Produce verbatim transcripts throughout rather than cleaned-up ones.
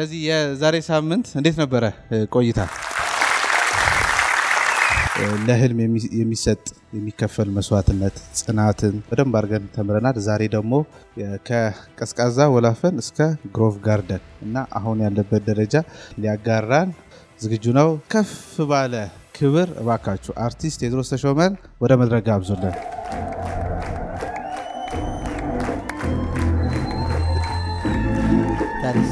ስለዚህ የዛሬ ሳምንት እንዴት ነበረ ቆይታ? ለህልም የሚሰጥ የሚከፈል መስዋዕትነት ጽናትን በደንብ አድርገን ተምረናል። ዛሬ ደግሞ ከቀዝቃዛ ወላፈን እስከ ግሮቭ ጋርደን እና አሁን ያለበት ደረጃ ሊያጋራን ዝግጁ ነው። ከፍ ባለ ክብር እባካችሁ አርቲስት ቴድሮስ ተሾመን ወደ መድረክ ጋብዙልን። ታሪስ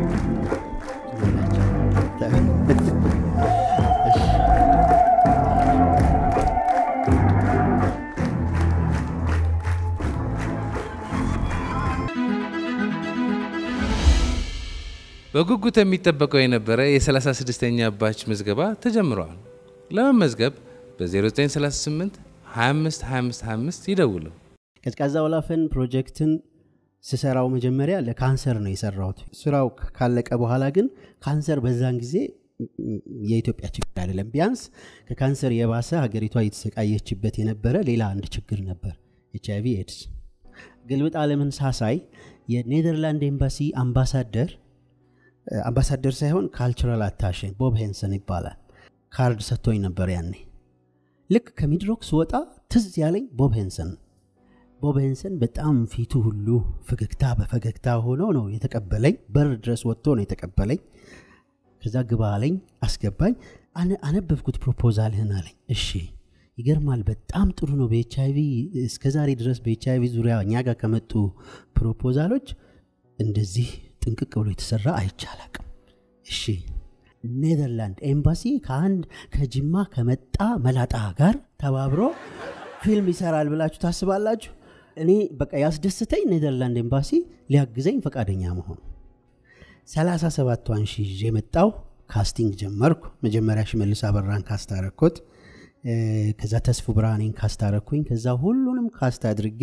በጉጉት የሚጠበቀው የነበረ የ36ኛ ባች ምዝገባ ተጀምሯል። ለመመዝገብ በ0938 25 25 25 ይደውሉ። ቀዝቃዛ ወላፈን ፕሮጀክትን ስሰራው መጀመሪያ ለካንሰር ነው የሰራሁት። ስራው ካለቀ በኋላ ግን ካንሰር በዛን ጊዜ የኢትዮጵያ ችግር አይደለም፣ ቢያንስ ከካንሰር የባሰ ሀገሪቷ እየተሰቃየችበት የነበረ ሌላ አንድ ችግር ነበር፣ ኤች አይ ቪ ኤድስ። ግልብጥ ዓለምን ሳሳይ የኔዘርላንድ ኤምባሲ አምባሳደር አምባሳደር ሳይሆን ካልቸራል አታሼ ቦብ ሄንሰን ይባላል ካርድ ሰጥቶኝ ነበር ያኔ። ልክ ከሚድሮክስ ወጣ ትዝ ያለኝ ቦብ ሄንሰን ቦብ ሄንሰን በጣም ፊቱ ሁሉ ፈገግታ በፈገግታ ሆኖ ነው የተቀበለኝ። በር ድረስ ወጥቶ ነው የተቀበለኝ። ከዛ ግባ አለኝ፣ አስገባኝ። አነበብኩት ፕሮፖዛልህን አለኝ። እሺ ይገርማል፣ በጣም ጥሩ ነው። በኤች አይ ቪ እስከዛሬ ድረስ በኤች አይ ቪ ዙሪያ እኛ ጋር ከመጡ ፕሮፖዛሎች እንደዚህ ጥንቅቅ ብሎ የተሰራ አይቻላቅም። እሺ ኔዘርላንድ ኤምባሲ ከአንድ ከጅማ ከመጣ መላጣ ጋር ተባብሮ ፊልም ይሰራል ብላችሁ ታስባላችሁ? እኔ በቃ ያስደስተኝ ኔዘርላንድ ኤምባሲ ሊያግዘኝ ፈቃደኛ መሆኑ። ሰላሳ ሰባት ዋን ሺህ የመጣው ካስቲንግ ጀመርኩ። መጀመሪያ ሽመልስ አበራን ካስት አረኩት። ከዛ ተስፉ ብርሃኔን ካስት አረኩኝ። ከዛ ሁሉንም ካስት አድርጌ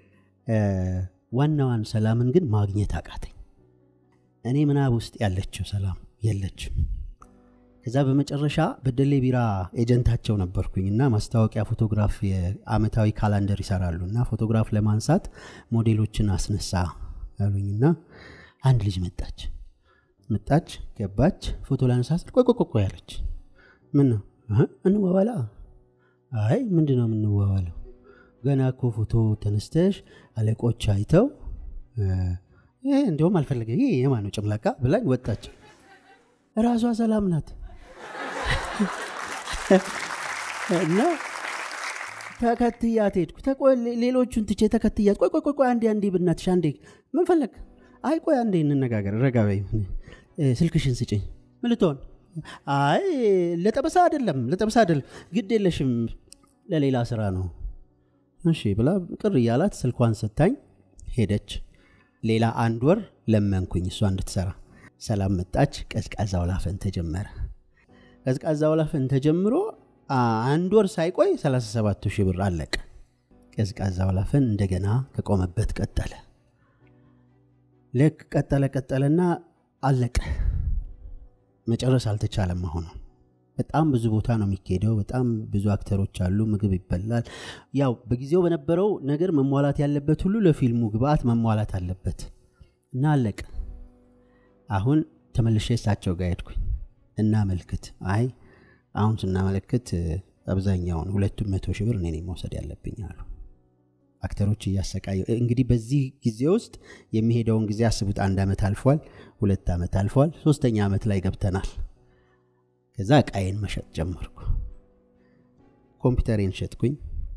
ዋናዋን ሰላምን ግን ማግኘት አቃተኝ። እኔ ምናብ ውስጥ ያለችው ሰላም የለችም። ከዛ በመጨረሻ በደሌ ቢራ ኤጀንታቸው ነበርኩኝና ማስታወቂያ ፎቶግራፍ የአመታዊ ካላንደር ይሰራሉና ፎቶግራፍ ለማንሳት ሞዴሎችን አስነሳ ያሉኝና አንድ ልጅ መጣች መጣች ገባች። ፎቶ ላንሳት ቆይ ቆይ ቆይ ያለች። ምን ነው እንወዋላ? አይ ምንድነው የምንወዋለው? ገና እኮ ፎቶ ተነስተሽ አለቆች አይተው እ እንደውም አልፈልገ ይሄ የማን ነው ጭምላቃ ብላኝ ወጣች። ራሷ ሰላም ናት። እና ተከትያት ሄድኩ። ተቆይ ሌሎቹን ትቼ ተከትያት ቆይ ቆይ ቆይ አንዴ አንዴ ብናትሽ አንዴ ምን ፈለክ? አይ ቆይ አንዴ እንነጋገር ረጋበይ ስልክሽን ስጪኝ። ምን ልትሆን? አይ ለጠበሳ አይደለም ለጠበሳ አይደለም ግድ የለሽም ለሌላ ስራ ነው። እሺ ብላ ቅር ያላት ስልኳን ሰጣኝ ሄደች። ሌላ አንድ ወር ለመንኩኝ እሷ እንድትሰራ። ሰላም መጣች። ቀዝቃዛ ወላፈን ተጀመረ። ቀዝቃዛ ወላፈን ተጀምሮ አንድ ወር ሳይቆይ ሰላሳ ሰባት ሺህ ብር አለቀ። ቀዝቃዛ ወላፈን እንደገና ከቆመበት ቀጠለ። ለክ ቀጠለ ቀጠለና አለቀ። መጨረስ አልተቻለም። አሁን በጣም ብዙ ቦታ ነው የሚኬደው። በጣም ብዙ አክተሮች አሉ፣ ምግብ ይበላል። ያው በጊዜው በነበረው ነገር መሟላት ያለበት ሁሉ ለፊልሙ ግብአት መሟላት አለበት እና አለቀ። አሁን ተመልሼ እሳቸው ጋር ሄድኩኝ እና መልክት አይ አሁን ስናመለክት አብዛኛውን ሁለት መቶ ሺህ ብር እኔ ነኝ መውሰድ ያለብኝ አሉ። አክተሮች እያሰቃዩ እንግዲህ በዚህ ጊዜ ውስጥ የሚሄደውን ጊዜ አስቡት። አንድ አመት አልፏል፣ ሁለት አመት አልፏል፣ ሶስተኛ አመት ላይ ገብተናል። ከዛ ቃይን መሸጥ ጀመርኩ። ኮምፒውተሬን ሸጥኩኝ።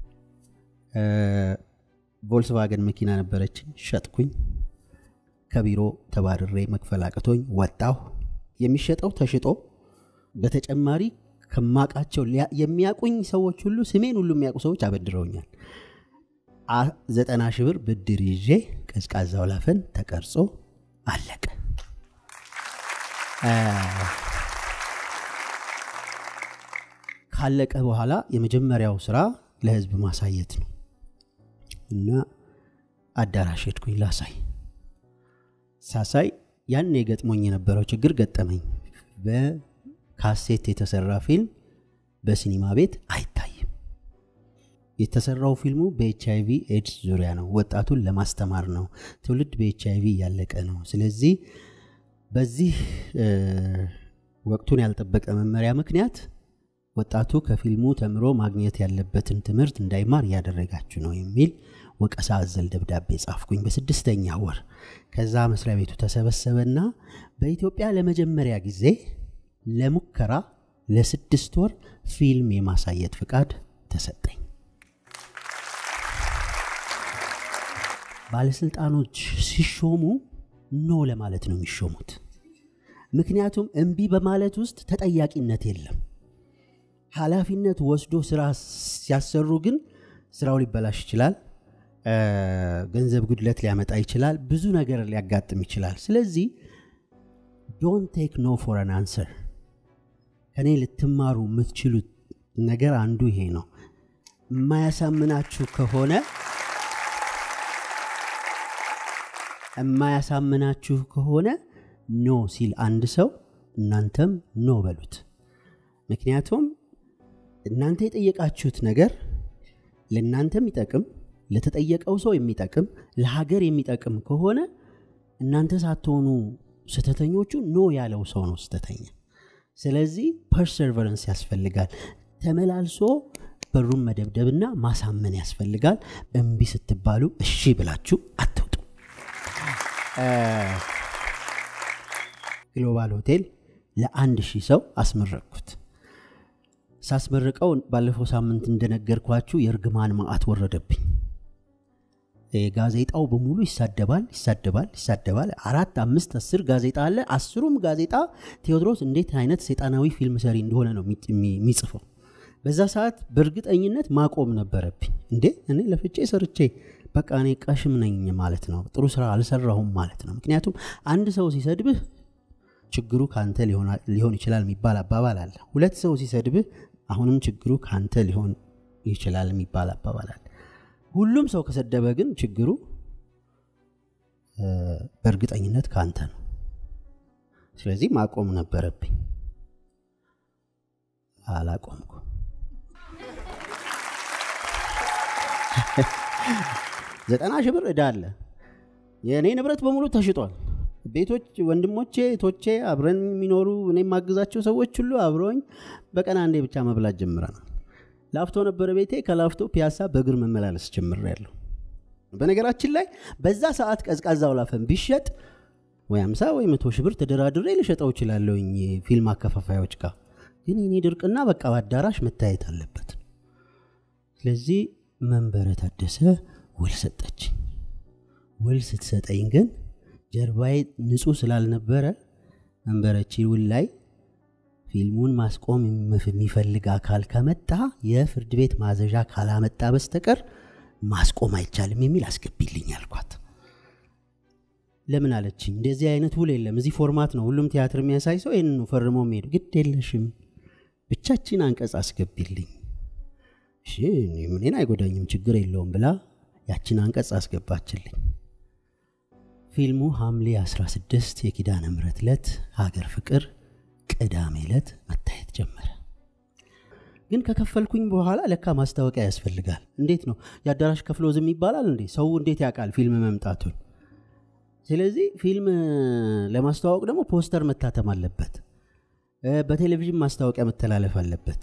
ቮልክስዋገን መኪና ነበረችኝ ሸጥኩኝ። ከቢሮ ተባረሬ መክፈል አቅቶኝ ወጣሁ። የሚሸጠው ተሽጦ በተጨማሪ ከማቃቸው የሚያቁኝ ሰዎች ሁሉ ስሜን ሁሉ የሚያቁ ሰዎች አበድረውኛል። ዘጠና ሺህ ብር ብድር ይዤ ቀዝቃዛ ወላፈን ተቀርጾ አለቀ። ካለቀ በኋላ የመጀመሪያው ስራ ለህዝብ ማሳየት ነው እና አዳራሽ ሄድኩኝ ላሳይ። ሳሳይ ያን የገጥሞኝ የነበረው ችግር ገጠመኝ። በካሴት የተሰራ ፊልም በሲኒማ ቤት አይታይም። የተሰራው ፊልሙ በኤች አይ ቪ ኤድስ ዙሪያ ነው። ወጣቱን ለማስተማር ነው። ትውልድ በኤች አይ ቪ ያለቀ ነው። ስለዚህ በዚህ ወቅቱን ያልጠበቀ መመሪያ ምክንያት ወጣቱ ከፊልሙ ተምሮ ማግኘት ያለበትን ትምህርት እንዳይማር ያደረጋችሁ ነው የሚል ወቀሳ አዘል ደብዳቤ ጻፍኩኝ በስድስተኛ ወር። ከዛ መስሪያ ቤቱ ተሰበሰበና በኢትዮጵያ ለመጀመሪያ ጊዜ ለሙከራ ለስድስት ወር ፊልም የማሳየት ፍቃድ ተሰጠኝ። ባለስልጣኖች ሲሾሙ ኖ ለማለት ነው የሚሾሙት። ምክንያቱም እንቢ በማለት ውስጥ ተጠያቂነት የለም። ኃላፊነት ወስዶ ስራ ሲያሰሩ ግን ስራው ሊበላሽ ይችላል፣ ገንዘብ ጉድለት ሊያመጣ ይችላል፣ ብዙ ነገር ሊያጋጥም ይችላል። ስለዚህ don't take no for an answer። ከኔ ልትማሩ የምትችሉት ነገር አንዱ ይሄ ነው። የማያሳምናችሁ ከሆነ የማያሳምናችሁ ከሆነ ኖ ሲል አንድ ሰው እናንተም ኖ በሉት። ምክንያቱም እናንተ የጠየቃችሁት ነገር ለእናንተም ይጠቅም፣ ለተጠየቀው ሰው የሚጠቅም፣ ለሀገር የሚጠቅም ከሆነ እናንተ ሳትሆኑ ስተተኞቹ ኖ ያለው ሰው ነው ስተተኛ። ስለዚህ ፐርሰቨረንስ ያስፈልጋል። ተመላልሶ በሩም መደብደብና ማሳመን ያስፈልጋል። እንቢ ስትባሉ እሺ ብላችሁ አትውጡ። ግሎባል ሆቴል ለአንድ ሺህ ሰው አስመረቅኩት። ሳስመርቀው ባለፈው ሳምንት እንደነገርኳችሁ የርግማን ማአት ወረደብኝ። ጋዜጣው በሙሉ ይሳደባል ይሳደባል ይሳደባል። አራት አምስት አስር ጋዜጣ አለ። አስሩም ጋዜጣ ቴዎድሮስ እንዴት አይነት ሰይጣናዊ ፊልም ሰሪ እንደሆነ ነው የሚጽፈው። በዛ ሰዓት በእርግጠኝነት ማቆም ነበረብኝ። እንዴ እኔ ለፍቼ ሰርቼ በቃ እኔ ቀሽም ነኝ ማለት ነው፣ ጥሩ ስራ አልሰራሁም ማለት ነው። ምክንያቱም አንድ ሰው ሲሰድብህ ችግሩ ካንተ ሊሆን ይችላል የሚባል አባባል አለ። ሁለት ሰው ሲሰድብህ አሁንም ችግሩ ካንተ ሊሆን ይችላል የሚባል አባባል አለ። ሁሉም ሰው ከሰደበ ግን ችግሩ በእርግጠኝነት ካንተ ነው። ስለዚህ ማቆም ነበረብኝ። አላቆምኩ። ዘጠና ሺህ ብር ዕዳ አለ። የኔ ንብረት በሙሉ ተሽጧል። ቤቶች፣ ወንድሞቼ፣ ቶቼ አብረን የሚኖሩ እኔ ማግዛቸው ሰዎች ሁሉ አብሮኝ በቀን አንዴ ብቻ መብላት ጀምረናል። ላፍቶ ነበር ቤቴ። ከላፍቶ ፒያሳ በእግር መመላለስ ጀምሬያለሁ። በነገራችን ላይ በዛ ሰዓት ቀዝቃዛው ላፈን ቢሸጥ ወይ ሃምሳ ወይ መቶ ሺህ ብር ተደራድሬ ልሸጠው እችላለሁኝ ፊልም አከፋፋዮች ጋር። ግን እኔ ድርቅና በቃ በአዳራሽ መታየት አለበት። ስለዚህ መንበረ ታደሰ ውል ሰጠችኝ። ውል ስትሰጠኝ ግን ጀርባዬ ንጹህ ስላልነበረ መንበረቺ ውል ላይ ፊልሙን ማስቆም የሚፈልግ አካል ከመጣ የፍርድ ቤት ማዘዣ ካላመጣ በስተቀር ማስቆም አይቻልም የሚል አስገቢልኝ አልኳት። ለምን አለችኝ። እንደዚህ አይነት ውል የለም፣ እዚህ ፎርማት ነው ሁሉም ቲያትር የሚያሳይ ሰው ይሄን ነው ፈርሞ የሚሄድ። ግድ የለሽም ብቻችን አንቀጽ አስገቢልኝ። እሺ ምንም አይጎዳኝም ችግር የለውም ብላ ያችን አንቀጽ አስገባችልኝ። ፊልሙ ሐምሌ አስራ ስድስት የኪዳነ ምሕረት ዕለት ሀገር ፍቅር ቅዳሜ ዕለት መታየት ጀመረ። ግን ከከፈልኩኝ በኋላ ለካ ማስታወቂያ ያስፈልጋል። እንዴት ነው ያዳራሽ ከፍሎ ዝም ይባላል እንዴ? ሰው እንዴት ያውቃል ፊልም መምጣቱን? ስለዚህ ፊልም ለማስተዋወቅ ደግሞ ፖስተር መታተም አለበት፣ በቴሌቪዥን ማስታወቂያ መተላለፍ አለበት።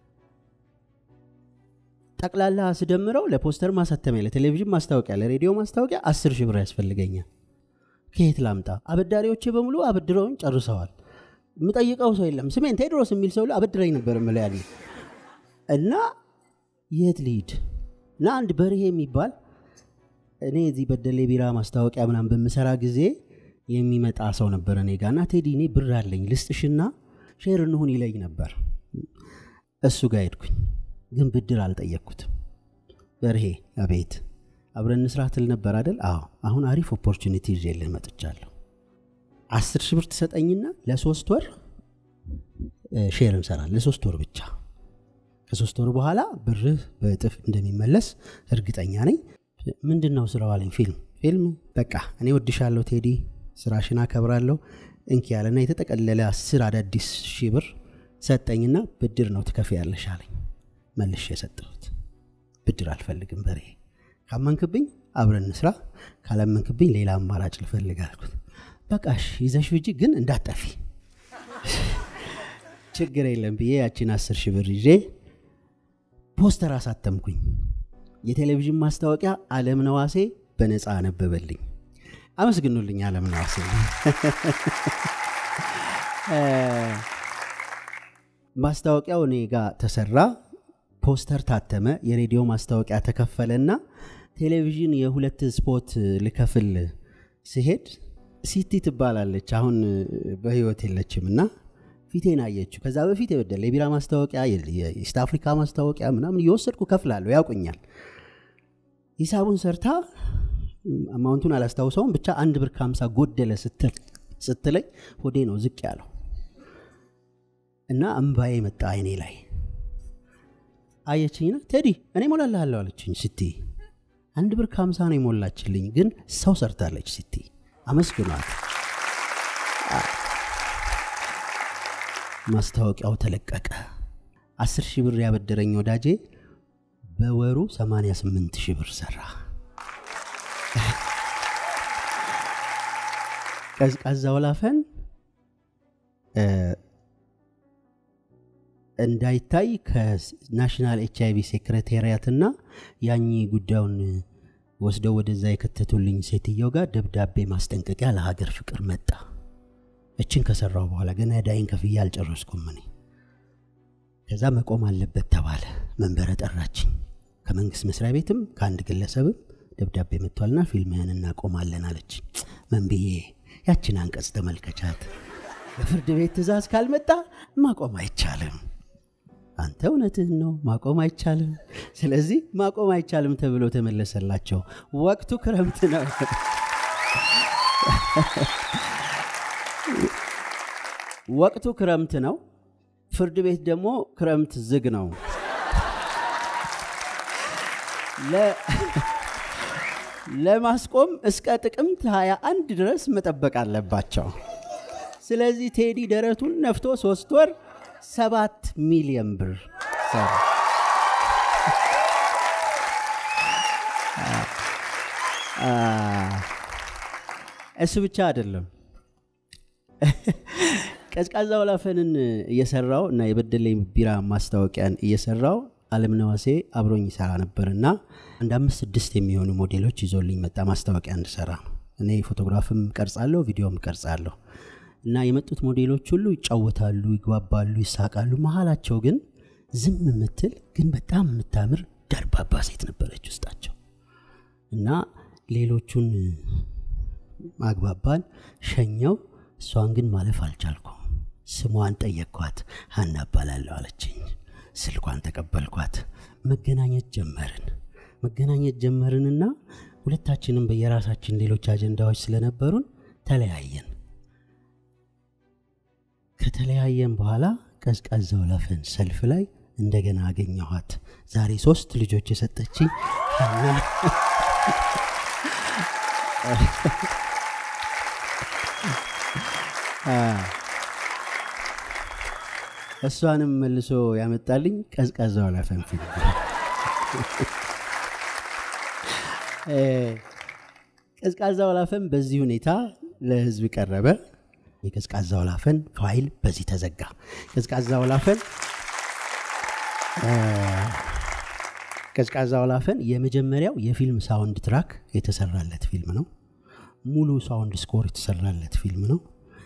ጠቅላላ ስደምረው ለፖስተር ማሳተሚያ፣ ለቴሌቪዥን ማስታወቂያ፣ ለሬዲዮ ማስታወቂያ አስር ሺህ ብር ያስፈልገኛል። ከየት ላምጣ? አበዳሪዎቼ በሙሉ አበድረውኝ ጨርሰዋል። የምጠይቀው ሰው የለም። ስሜን ቴዎድሮስ የሚል ሰው አበድረኝ ነበር ማለት ያለ እና የት ልሂድ? እና አንድ በርሄ የሚባል እኔ እዚህ በደሌ ቢራ ማስታወቂያ ምናምን በምሰራ ጊዜ የሚመጣ ሰው ነበር እኔ ጋር እና ቴዲ እኔ ብር አለኝ ልስጥሽና ሼር እንሁን ይለኝ ነበር። እሱ ጋር ሄድኩኝ፣ ግን ብድር አልጠየቅኩትም። በርሄ አቤት አብረን እንስራትል ነበር አይደል? አዎ አሁን አሪፍ ኦፖርቹኒቲ ይዤልህ መጥቻለሁ። አስር ሺህ ብር ትሰጠኝና ለሶስት ወር ሼር እንሰራለን፣ ለሶስት ወር ብቻ። ከሶስት ወር በኋላ ብርህ በእጥፍ እንደሚመለስ እርግጠኛ ነኝ። ምንድነው ስራው አለኝ። ፊልም ፊልም በቃ እኔ ወድሻለሁ ቴዲ፣ ስራሽን አከብራለሁ እንኪ ያለና የተጠቀለለ አስር አዳዲስ ሺህ ብር ሰጠኝና ብድር ነው ትከፍያለሽ አለኝ። መልሼ የሰጠሁት ብድር አልፈልግም በሬ፣ ካመንክብኝ አብረን እንስራ፣ ካላመንክብኝ ሌላ አማራጭ ልፈልግ አልኩት። በቃሽ ይዘሽ ውጪ ግን እንዳጠፊ ችግር የለም ብዬ ያቺን አስር ሺህ ብር ይዤ ፖስተር አሳተምኩኝ የቴሌቪዥን ማስታወቂያ ዓለም ነዋሴ በነፃ አነበበልኝ አመስግኑልኝ ዓለም ነዋሴ ማስታወቂያው እኔ ጋር ተሰራ ፖስተር ታተመ የሬዲዮ ማስታወቂያ ተከፈለና ቴሌቪዥን የሁለት ስፖት ልከፍል ሲሄድ ሲቲ ትባላለች አሁን በህይወት የለችምና ፊቴን አየችው ከዛ በፊት የበደለ የቢራ ማስታወቂያ የኢስት አፍሪካ ማስታወቂያ ምናምን እየወሰድኩ ከፍላለሁ ያውቁኛል ሂሳቡን ሰርታ አማውንቱን አላስታውሰውም ብቻ አንድ ብር ከሀምሳ ጎደለ ስትል ስትለኝ ሆዴ ነው ዝቅ ያለው እና እንባዬ መጣ አይኔ ላይ አየችኝና ቴዲ እኔ ሞላልሃለሁ አለችኝ ሲቲ አንድ ብር ከሀምሳ ነው ሞላችልኝ ግን ሰው ሰርታለች ሲቲ አመስግኗት ማስታወቂያው ተለቀቀ አስር ሺህ ብር ያበደረኝ ወዳጄ በወሩ ሰማንያ ስምንት ሺህ ብር ሰራ ቀዝቃዛ ወላፈን እንዳይታይ ከናሽናል ኤችአይቪ ሴክሬታሪያትና ያኚ ጉዳዩን ወስደው ወደዛ የከተቱልኝ ሴትየው ጋር ደብዳቤ ማስጠንቀቂያ ለሀገር ፍቅር መጣ እችን ከሰራው በኋላ ገና ዳይን ከፍያ አልጨረስኩም እኔ ከዛ መቆም አለበት ተባለ መንበረ ጠራችኝ ከመንግስት መስሪያ ቤትም ከአንድ ግለሰብም ደብዳቤ መጥቷልና ፊልምህን እናቆማለን አለች መንብዬ ያችን አንቀጽ ተመልከቻት በፍርድ ቤት ትእዛዝ ካልመጣ ማቆም አይቻልም አንተ እውነትህን ነው ማቆም አይቻልም ስለዚህ ማቆም አይቻልም ተብሎ ተመለሰላቸው ወቅቱ ክረምት ነው ወቅቱ ክረምት ነው ፍርድ ቤት ደግሞ ክረምት ዝግ ነው ለ ለማስቆም እስከ ጥቅምት ሃያ አንድ ድረስ መጠበቅ አለባቸው ስለዚህ ቴዲ ደረቱን ነፍቶ ሶስት ወር ሰባት ሚሊዮን ብር ሰራ እሱ ብቻ አይደለም ቀዝቃዛ ወላፈንን እየሰራው እና የበደለኝ ቢራ ማስታወቂያን እየሰራው ዓለም ነዋሴ አብሮኝ ይሰራ ነበርና አንድ አምስት ስድስት የሚሆኑ ሞዴሎች ይዞልኝ መጣ ማስታወቂያ እንድሰራ እኔ ፎቶግራፍም ቀርጻለሁ ቪዲዮም ቀርጻለሁ እና የመጡት ሞዴሎች ሁሉ ይጫወታሉ ይግባባሉ ይሳቃሉ መሃላቸው ግን ዝም ምትል ግን በጣም የምታምር ደርባባ ሴት ነበረች ውስጣቸው እና ሌሎቹን ማግባባን ሸኛው እሷን ግን ማለፍ አልቻልኩም ስሟን ጠየቅኳት ሃና ባላለሁ አለችኝ ስልኳን ተቀበልኳት መገናኘት ጀመርን መገናኘት ጀመርንና ሁለታችንም በየራሳችን ሌሎች አጀንዳዎች ስለነበሩን ተለያየን ከተለያየን በኋላ ቀዝቃዛ ወላፈን ሰልፍ ላይ እንደገና አገኘኋት ዛሬ ሶስት ልጆች የሰጠችኝ ሃና እሷንም መልሶ ያመጣልኝ ቀዝቃዛ ወላፈን ፊልም ቀዝቃዛ ወላፈን በዚህ ሁኔታ ለህዝብ ቀረበ የቀዝቃዛ ወላፈን ፋይል በዚህ ተዘጋ ቀዝቃዛ ወላፈን ቀዝቃዛ ወላፈን የመጀመሪያው የፊልም ሳውንድ ትራክ የተሰራለት ፊልም ነው ሙሉ ሳውንድ ስኮር የተሰራለት ፊልም ነው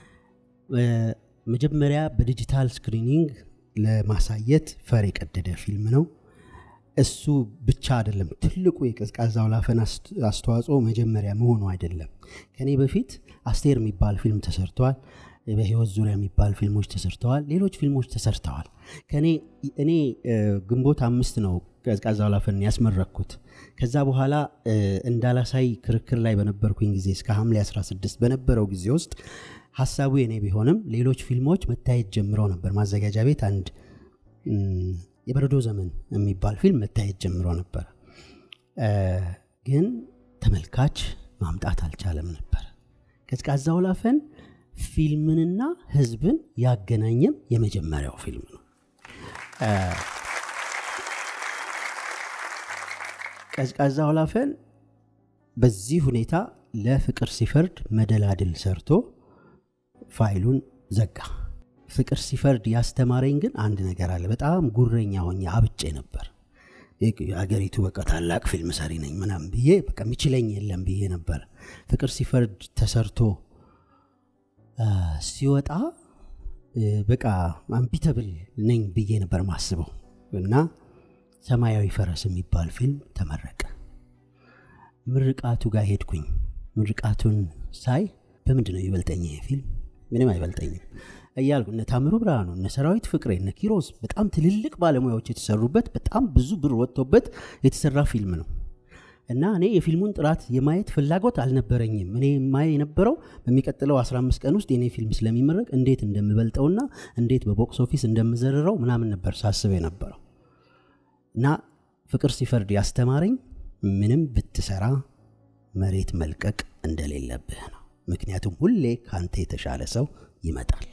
መጀመሪያ በዲጂታል ስክሪኒንግ ለማሳየት ፈር የቀደደ ፊልም ነው እሱ ብቻ አይደለም ትልቁ የቀዝቃዛ ወላፈን አስተዋጽኦ መጀመሪያ መሆኑ አይደለም ከኔ በፊት አስቴር የሚባል ፊልም ተሰርቷል በህይወት ዙሪያ የሚባል ፊልሞች ተሰርተዋል ሌሎች ፊልሞች ተሰርተዋል ከኔ እኔ ግንቦት አምስት ነው ቀዝቃዛ ወላፈን ያስመረኩት ከዛ በኋላ እንዳላሳይ ክርክር ላይ በነበርኩኝ ጊዜ እስከ ሐምሌ አስራ ስድስት በነበረው ጊዜ ውስጥ ሐሳቡ የኔ ቢሆንም ሌሎች ፊልሞች መታየት ጀምረው ነበር ማዘጋጃ ቤት አንድ የበረዶ ዘመን የሚባል ፊልም መታየት ጀምሮ ነበር ግን ተመልካች ማምጣት አልቻለም ነበር ቀዝቃዛ ወላፈን ፊልምንና ህዝብን ያገናኘም የመጀመሪያው ፊልም ነው ቀዝቃዛ ወላፈን በዚህ ሁኔታ ለፍቅር ሲፈርድ መደላድል ሰርቶ ፋይሉን ዘጋ። ፍቅር ሲፈርድ ያስተማረኝ ግን አንድ ነገር አለ። በጣም ጉረኛ ሆኜ አብጬ ነበር። የአገሪቱ በቃ ታላቅ ፊልም ሰሪ ነኝ ምናምን ብዬ በቃ የሚችለኝ የለም ብዬ ነበር። ፍቅር ሲፈርድ ተሰርቶ ሲወጣ በቃ አንቢተብል ነኝ ብዬ ነበር ማስበው እና ሰማያዊ ፈረስ የሚባል ፊልም ተመረቀ። ምርቃቱ ጋር ሄድኩኝ። ምርቃቱን ሳይ በምንድነው ይበልጠኝ ይሄ ፊልም? ምንም አይበልጠኝም እያልኩ እነ ታምሩ ብርሃኑ እነ ሰራዊት ፍቅሬ እነ ኪሮስ በጣም ትልልቅ ባለሙያዎች የተሰሩበት በጣም ብዙ ብር ወጥቶበት የተሰራ ፊልም ነው እና እኔ የፊልሙን ጥራት የማየት ፍላጎት አልነበረኝም። እኔ ማየ የነበረው በሚቀጥለው አስራ አምስት ቀን ውስጥ የኔ ፊልም ስለሚመረቅ እንዴት እንደምበልጠውና እንዴት በቦክስ ኦፊስ እንደምዘረረው ምናምን ነበር ሳስበው የነበረው እና ፍቅር ሲፈርድ ያስተማረኝ ምንም ብትሰራ መሬት መልቀቅ እንደሌለብህ ነው። ምክንያቱም ሁሌ ካንተ የተሻለ ሰው ይመጣል።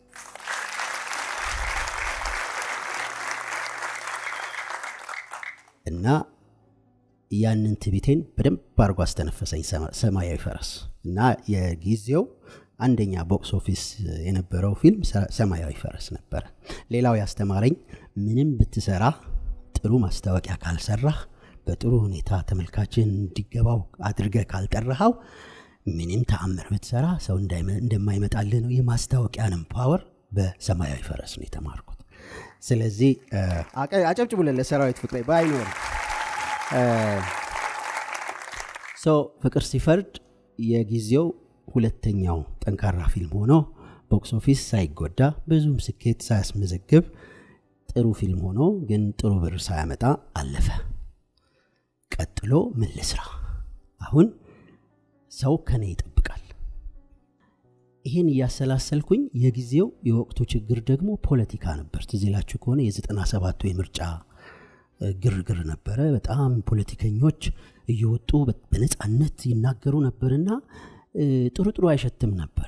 እና ያንን ትቢቴን በደንብ አድርጎ አስተነፈሰኝ ሰማያዊ ፈረስ እና የጊዜው አንደኛ ቦክስ ኦፊስ የነበረው ፊልም ሰማያዊ ፈረስ ነበር። ሌላው ያስተማረኝ ምንም ብትሰራ ጥሩ ማስታወቂያ ካልሰራህ በጥሩ ሁኔታ ተመልካችን እንዲገባው አድርገህ ካልጠራኸው ምንም ተአምር ብትሰራ ሰው እንደማይመጣልህ ነው። የማስታወቂያንም ፓወር በሰማያዊ ፈረስ ነው የተማርኩት። ስለዚህ አጨብጭቡልን ለሰራዊት ፍቅሬ ባይኖር ሶ ፍቅር ሲፈርድ የጊዜው ሁለተኛው ጠንካራ ፊልም ሆኖ ቦክስ ኦፊስ ሳይጎዳ ብዙም ስኬት ሳያስመዘግብ ጥሩ ፊልም ሆኖ ግን ጥሩ ብር ሳያመጣ አለፈ። ቀጥሎ ምን ልስራ? አሁን ሰው ከኔ ይጠብቃል። ይሄን ያሰላሰልኩኝ የጊዜው የወቅቱ ችግር ደግሞ ፖለቲካ ነበር። ትዝላችሁ ከሆነ የዘጠና ሰባቱ የምርጫ ግርግር ነበረ። በጣም ፖለቲከኞች እየወጡ በነጻነት ይናገሩ ነበርና ጥሩ ጥሩ አይሸትም ነበር።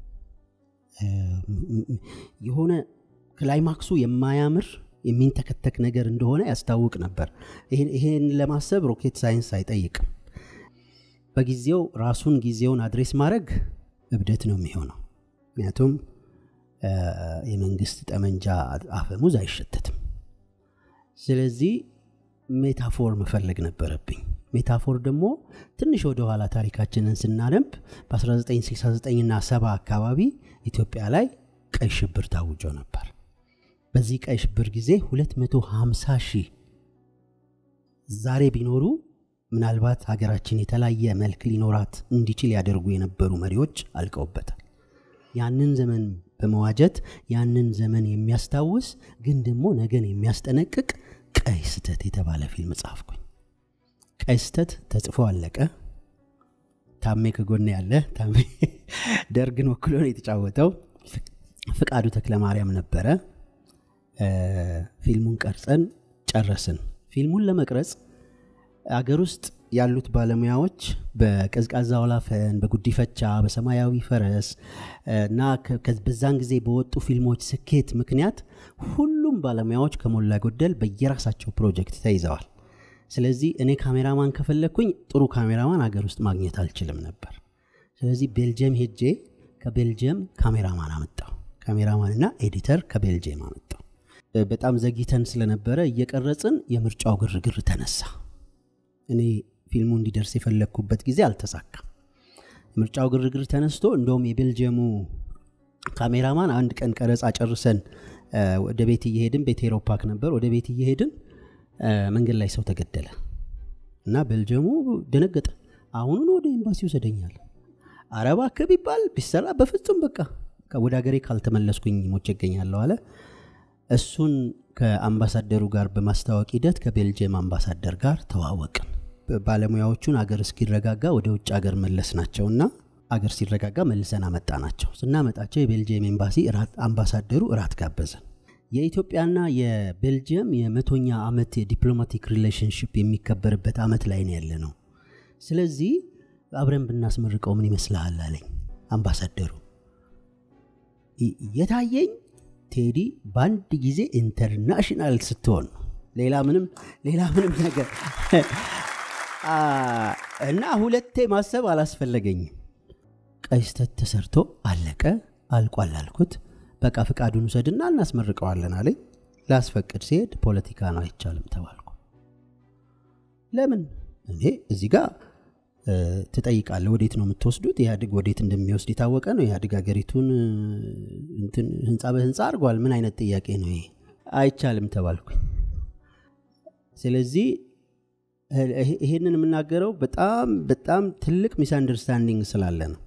የሆነ ክላይማክሱ የማያምር የሚንተከተክ ነገር እንደሆነ ያስታውቅ ነበር። ይሄን ይሄን ለማሰብ ሮኬት ሳይንስ አይጠይቅም። በጊዜው ራሱን ጊዜውን አድሬስ ማድረግ እብደት ነው የሚሆነው። ምክንያቱም የመንግስት ጠመንጃ አፈሙዝ አይሸተትም። ስለዚህ ሜታፎር መፈለግ ነበረብኝ። ሜታፎር ደግሞ ትንሽ ወደ ኋላ ታሪካችንን ስናነብ በ1969 እና ሰባ አካባቢ ኢትዮጵያ ላይ ቀይ ሽብር ታውጆ ነበር። በዚህ ቀይ ሽብር ጊዜ ሁለት መቶ ሃምሳ ሺህ ዛሬ ቢኖሩ ምናልባት ሀገራችን የተለያየ መልክ ሊኖራት እንዲችል ያደርጉ የነበሩ መሪዎች አልቀውበታል። ያንን ዘመን በመዋጀት ያንን ዘመን የሚያስታውስ ግን ደግሞ ነገን የሚያስጠነቅቅ ቀይ ስተት የተባለ ፊልም ጻፍኩኝ። ቀይ ስተት ተጽፎ አለቀ። ታሜ ከጎኔ ያለ ታሜ ደርግን ወክሎ ነው የተጫወተው። ፍቃዱ ተክለማርያም ነበረ። ፊልሙን ቀርጸን ጨረስን። ፊልሙን ለመቅረጽ አገር ውስጥ ያሉት ባለሙያዎች በቀዝቃዛ ወላፈን በጉዲፈቻ በሰማያዊ ፈረስ እና በዛን ጊዜ በወጡ ፊልሞች ስኬት ምክንያት ሁሉም ባለሙያዎች ከሞላ ጎደል በየራሳቸው ፕሮጀክት ተይዘዋል። ስለዚህ እኔ ካሜራማን ከፈለኩኝ ጥሩ ካሜራማን አገር ውስጥ ማግኘት አልችልም ነበር። ስለዚህ ቤልጂየም ሄጄ ከቤልጂየም ካሜራማን አመጣው። ካሜራማንና ኤዲተር ከቤልጂየም አመጣው። በጣም ዘግይተን ስለነበረ እየቀረጽን የምርጫው ግርግር ተነሳ። እኔ ፊልሙ እንዲደርስ የፈለኩበት ጊዜ አልተሳካም። ምርጫው ግርግር ተነስቶ እንደውም የቤልጂየሙ ካሜራማን አንድ ቀን ቀረጻ ጨርሰን ወደ ቤት እየሄድን ቤት ኤሮፓክ ነበር ወደ ቤት እየሄድን መንገድ ላይ ሰው ተገደለ እና ቤልጂየሙ ደነገጠ። አሁን ወደ ኤምባሲው ሰደኛል። አረባ ከቢባል ቢሰራ በፍጹም በቃ ወደ ሀገሬ ካልተመለስኩኝ ሞቼ እገኛለሁ አለ። እሱን ከአምባሳደሩ ጋር በማስተዋወቅ ሂደት ከቤልጂየም አምባሳደር ጋር ተዋወቅን። ባለሙያዎቹን አገር እስኪረጋጋ ወደ ውጭ አገር መለስናቸውና አገር ሲረጋጋ መልሰን አመጣናቸው። ስናመጣቸው የቤልጂየም ኤምባሲ ራት አምባሳደሩ ራት ጋበዘን። የኢትዮጵያና የቤልጂየም የመቶኛ ዓመት የዲፕሎማቲክ ሪሌሽንሺፕ የሚከበርበት ዓመት ላይ ነው ያለነው። ስለዚህ አብረን ብናስመርቀው ምን ይመስልሃል አለኝ አምባሳደሩ። የታየኝ ቴዲ ባንድ ጊዜ ኢንተርናሽናል ስትሆን ሌላ ምንም ሌላ ምንም ነገር እና ሁለቴ ማሰብ አላስፈለገኝም ቀይ ስተት ተሰርቶ አለቀ አልቋል አልኩት በቃ ፍቃዱን ወሰድና እናስመርቀዋለን አለኝ ላስፈቅድ ሲሄድ ፖለቲካ ነው አይቻልም ተባልኩ ለምን እኔ እዚህ ጋር ተጠይቃለሁ ወዴት ነው የምትወስዱት ኢህአዴግ ወዴት እንደሚወስድ የታወቀ ነው ኢህአዴግ ሀገሪቱን እንትን ህንጻ በህንጻ አርጓል ምን አይነት ጥያቄ ነው ይሄ አይቻልም ተባልኩ ስለዚህ ይሄንን የምናገረው በጣም በጣም ትልቅ ሚስ አንደርስታንዲንግ ስላለ ነው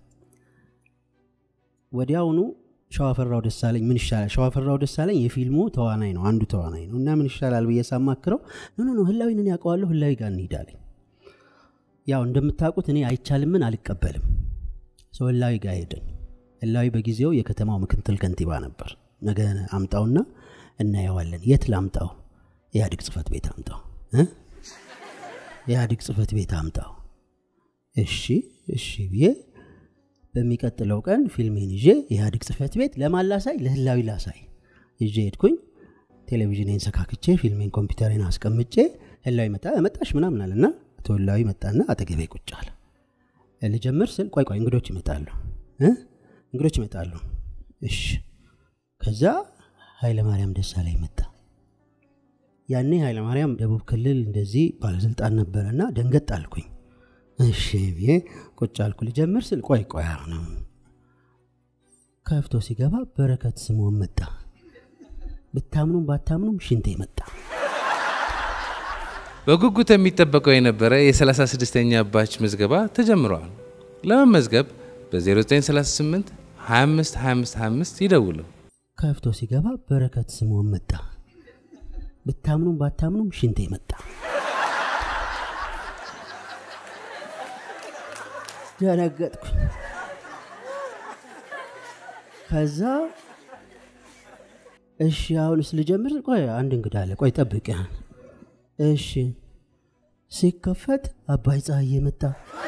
ወዲያውኑ ሸዋፈራው ደሳለኝ ምን ይሻላል ሸዋፈራው ደሳለኝ የፊልሙ ተዋናይ ነው አንዱ ተዋናይ ነው እና ምን ይሻላል በየሳማክረው ኖ ኖ ኖ ህላዊን እኔ ያውቀዋለሁ ህላዊ ጋር እንሂዳለኝ ያው እንደምታውቁት እኔ አይቻልም ምን አልቀበልም ሰው ህላዊ ጋር ሄድን ህላዊ በጊዜው የከተማው ምክትል ከንቲባ ነበር ነገ አምጣውና እናየዋለን የት ላምጣው ኢህአዴግ ጽፈት ቤት አምጣው እ ኢህአዴግ ጽፈት ቤት አምጣው እሺ እሺ ብዬ በሚቀጥለው ቀን ፊልሜን ይዤ ኢህአዴግ ጽፈት ቤት ለማላሳይ ለህላዊ ላሳይ ይዤ ሄድኩኝ ቴሌቪዥኔን ሰካክቼ ፊልሜን ኮምፒውተሬን አስቀምጬ ህላዊ መጣ መጣሽ ምናምን አለና ተወላዊ መጣና አጠገቤ ቁጭ አለ ለጀመር ስል ቆይ ቆይ እንግዶች ይመጣሉ እ እንግዶች ይመጣሉ እሺ ከዛ ኃይለ ማርያም ደሳለኝ መጣ ያኔ ኃይለ ማርያም ደቡብ ክልል እንደዚህ ባለስልጣን ነበርና ደንገጥ አልኩኝ እሺ ብዬ ቁጭ አልኩ ለጀመር ስል ቆይ ቆይ ነው ከፍቶ ሲገባ በረከት ስምዖን መጣ ብታምኑም ባታምኑም ሽንቴ መጣ በጉጉት የሚጠበቀው የነበረ የ36ኛ ባች ምዝገባ ተጀምሯል ለመመዝገብ በ0938 25 25 25 ይደውሉ ከፍቶ ሲገባ በረከት ስምዖን መጣ ብታምኑም ባታምኑም ሽንቴ መጣ ደነገጥኩ ከዛ እሺ አሁንስ ልጀምር ቆይ አንድ እንግዳ አለ ቆይ ጠብቅ እሺ ሲከፈት አባይ ፀሐይ መጣ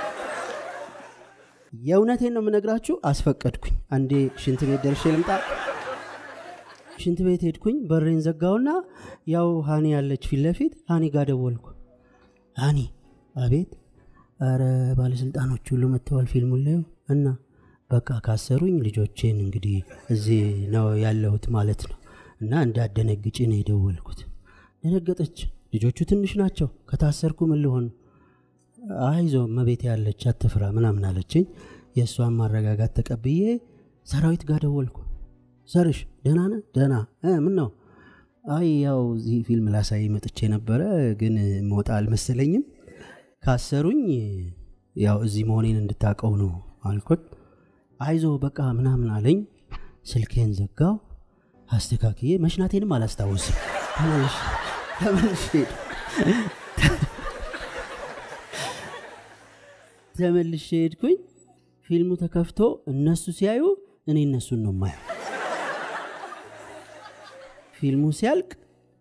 የእውነቴን ነው የምነግራችሁ አስፈቀድኩኝ አንዴ ሽንት ቤት ደርሼ ልምጣ ሽንት ቤት ሄድኩኝ በሬን ዘጋውና ያው ሃኒ ያለች ፊት ለፊት ሃኒ ጋር ደወልኩ ሃኒ አቤት አረ ባለስልጣኖች ሁሉ መጥተዋል ፊልሙን ላይ እና በቃ ካሰሩኝ ልጆቼን እንግዲህ እዚህ ነው ያለሁት ማለት ነው እና እንዳደነግጪ ነው የደወልኩት ደነገጠች ልጆቹ ትንሽ ናቸው ከታሰርኩ ምን ልሆን አይዞ መቤት ያለች አትፍራ ምናምን አለችኝ የሷን ማረጋጋት ተቀብዬ ሰራዊት ጋር ደወልኩ ሰርሽ ደህና ነህ ደህና እ ምን ነው አይ ያው እዚህ ፊልም ላሳይ መጥቼ ነበር ግን ሞታ አልመሰለኝም ካሰሩኝ ያው እዚህ መሆኔን እንድታቀው ነው አልኩት አይዞ በቃ ምናምን አለኝ ስልኬን ዘጋው አስተካክዬ መሽናቴንም አላስታውስም ተመልሽ ተመልሽ ተመልሽ ሄድኩኝ ፊልሙ ተከፍቶ እነሱ ሲያዩ እኔ እነሱን ነው ማየው ፊልሙ ሲያልቅ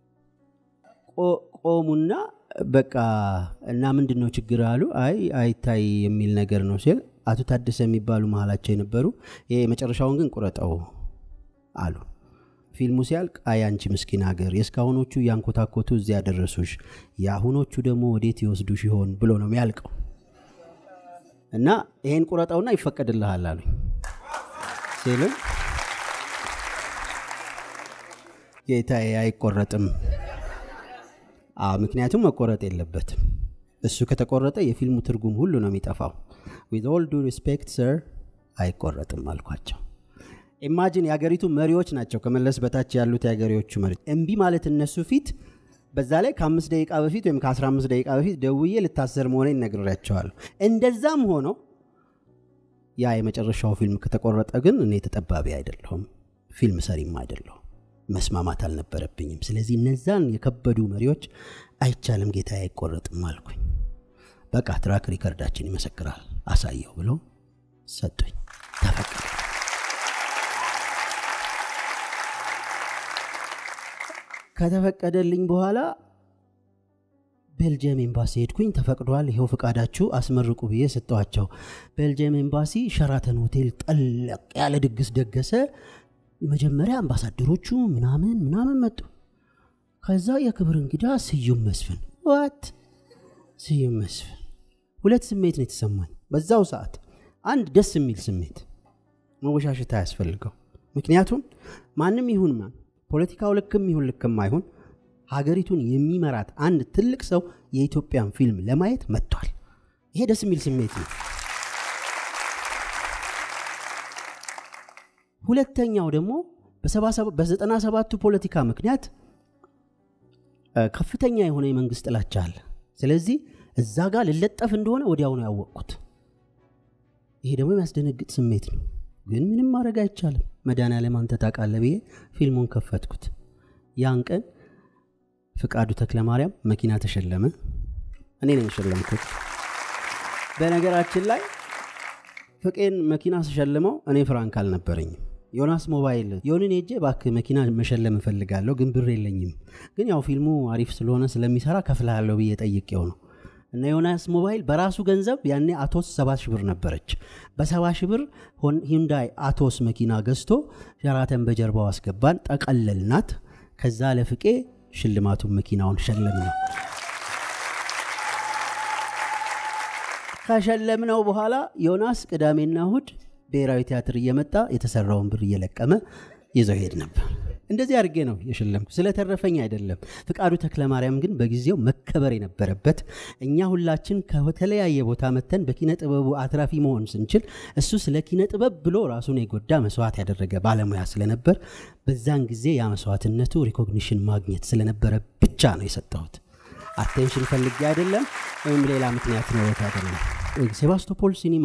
ቆሙና በቃ እና ምንድነው ችግር አሉ አይ አይታይ የሚል ነገር ነው ሲል አቶ ታደሰ የሚባሉ መሐላቸው የነበሩ ይሄ መጨረሻውን ግን ቁረጣው አሉ ፊልሙ ሲያልቅ አይ አንቺ ምስኪን ሀገር የስካሁኖቹ ያንኮታኮቱ እዚያ ያደረሱሽ ያሁኖቹ ደግሞ ወዴት ይወስዱሽ ይሆን ብሎ ነው የሚያልቀው እና ይሄን ቁረጣውና ይፈቀድልሃል አሉ ሲሉ ጌታዬ አይቆረጥም አ ምክንያቱም መቆረጥ የለበትም እሱ ከተቆረጠ የፊልሙ ትርጉም ሁሉ ነው የሚጠፋው with all due respect sir አይቆረጥም አልኳቸው ኢማጂን ያገሪቱ መሪዎች ናቸው ከመለስ በታች ያሉት ያገሪዎቹ መሪዎች እንቢ ማለት እነሱ ፊት በዛ ላይ ከ5 ደቂቃ በፊት ወይም ከ15 ደቂቃ በፊት ደውዬ ልታሰር መሆኔን ነግሬያቸዋለሁ እንደዛም ሆኖ ያ የመጨረሻው ፊልም ከተቆረጠ ግን እኔ ተጠባቢ አይደለሁም ፊልም ሰሪም አይደለሁም መስማማት አልነበረብኝም ስለዚህ እነዛን የከበዱ መሪዎች አይቻልም ጌታ አይቆረጥም አልኩኝ በቃ ትራክ ሪከርዳችን ይመሰክራል አሳየው ብሎ ሰጡኝ ተፈቀደ ከተፈቀደልኝ በኋላ ቤልጂየም ኤምባሲ ሄድኩኝ ተፈቅዷል ይሄው ፍቃዳችሁ አስመርቁ ብዬ ሰጣቸው ቤልጂየም ኤምባሲ ሸራተን ሆቴል ጠለቅ ያለ ድግስ ደገሰ መጀመሪያ አምባሳደሮቹ ምናምን ምናምን መጡ ከዛ የክብር እንግዳ ስዩም መስፍን what ስዩም መስፍን ሁለት ስሜት ነው የተሰማኝ በዛው ሰዓት። አንድ ደስ የሚል ስሜት መወሻሸት አያስፈልገው። ምክንያቱም ማንም ይሁን ማን ፖለቲካው ልክም ይሁን ልክም አይሁን ሀገሪቱን የሚመራት አንድ ትልቅ ሰው የኢትዮጵያን ፊልም ለማየት መጥቷል። ይሄ ደስ የሚል ስሜት ነው። ሁለተኛው ደግሞ በዘጠና ሰባቱ ፖለቲካ ምክንያት ከፍተኛ የሆነ የመንግስት ጥላቻ አለ። ስለዚህ እዛ ጋር ልለጠፍ እንደሆነ ወዲያው ነው ያወቅኩት። ይሄ ደግሞ የሚያስደነግጥ ስሜት ነው። ግን ምንም ማድረግ አይቻልም። መድኃኒዓለም አንተ ታውቃለህ ብዬ ፊልሙን ከፈትኩት። ያን ቀን ፍቃዱ ተክለማርያም መኪና ተሸለመ። እኔ ነኝ የሸለምኩት። በነገራችን ላይ ፍቄን መኪና ተሸልመው እኔ ፍራንክ አልነበረኝም። ዮናስ ሞባይል ዮኒን ሄጄ እባክህ መኪና መሸለም እፈልጋለሁ ግን ብር የለኝም፣ ግን ያው ፊልሙ አሪፍ ስለሆነ ስለሚሰራ ከፍላለሁ ብዬ ጠይቄው ነው። እና ዮናስ ሞባይል በራሱ ገንዘብ ያኔ አቶስ ሰባት ሺህ ብር ነበረች። በሰባት ሺህ ብር ሂንዳይ አቶስ መኪና ገዝቶ ሸራተን በጀርባው አስገባን፣ ጠቀለልናት። ከዛ ለፍቄ ሽልማቱን መኪናውን ሸለምነው። ከሸለምነው በኋላ ዮናስ ቅዳሜና እሁድ ብሔራዊ ቲያትር እየመጣ የተሰራውን ብር እየለቀመ ይዘው ሄድ ነበር። እንደዚህ አድርጌ ነው የሸለምኩት። ስለተረፈኝ አይደለም። ፍቃዱ ተክለማርያም ግን በጊዜው መከበር የነበረበት፣ እኛ ሁላችን ከተለያየ ቦታ መተን በኪነ ጥበቡ አትራፊ መሆን ስንችል እሱ ስለ ኪነ ጥበብ ብሎ ራሱን የጎዳ መስዋዕት ያደረገ ባለሙያ ስለነበር በዛን ጊዜ ያ መስዋዕትነቱ ሪኮግኒሽን ማግኘት ስለነበረ ብቻ ነው የሰጠሁት። አቴንሽን ፈልጌ አይደለም ወይም ሌላ ምክንያት ነው አይደለም። ሴባስቶፖል ሲኒማ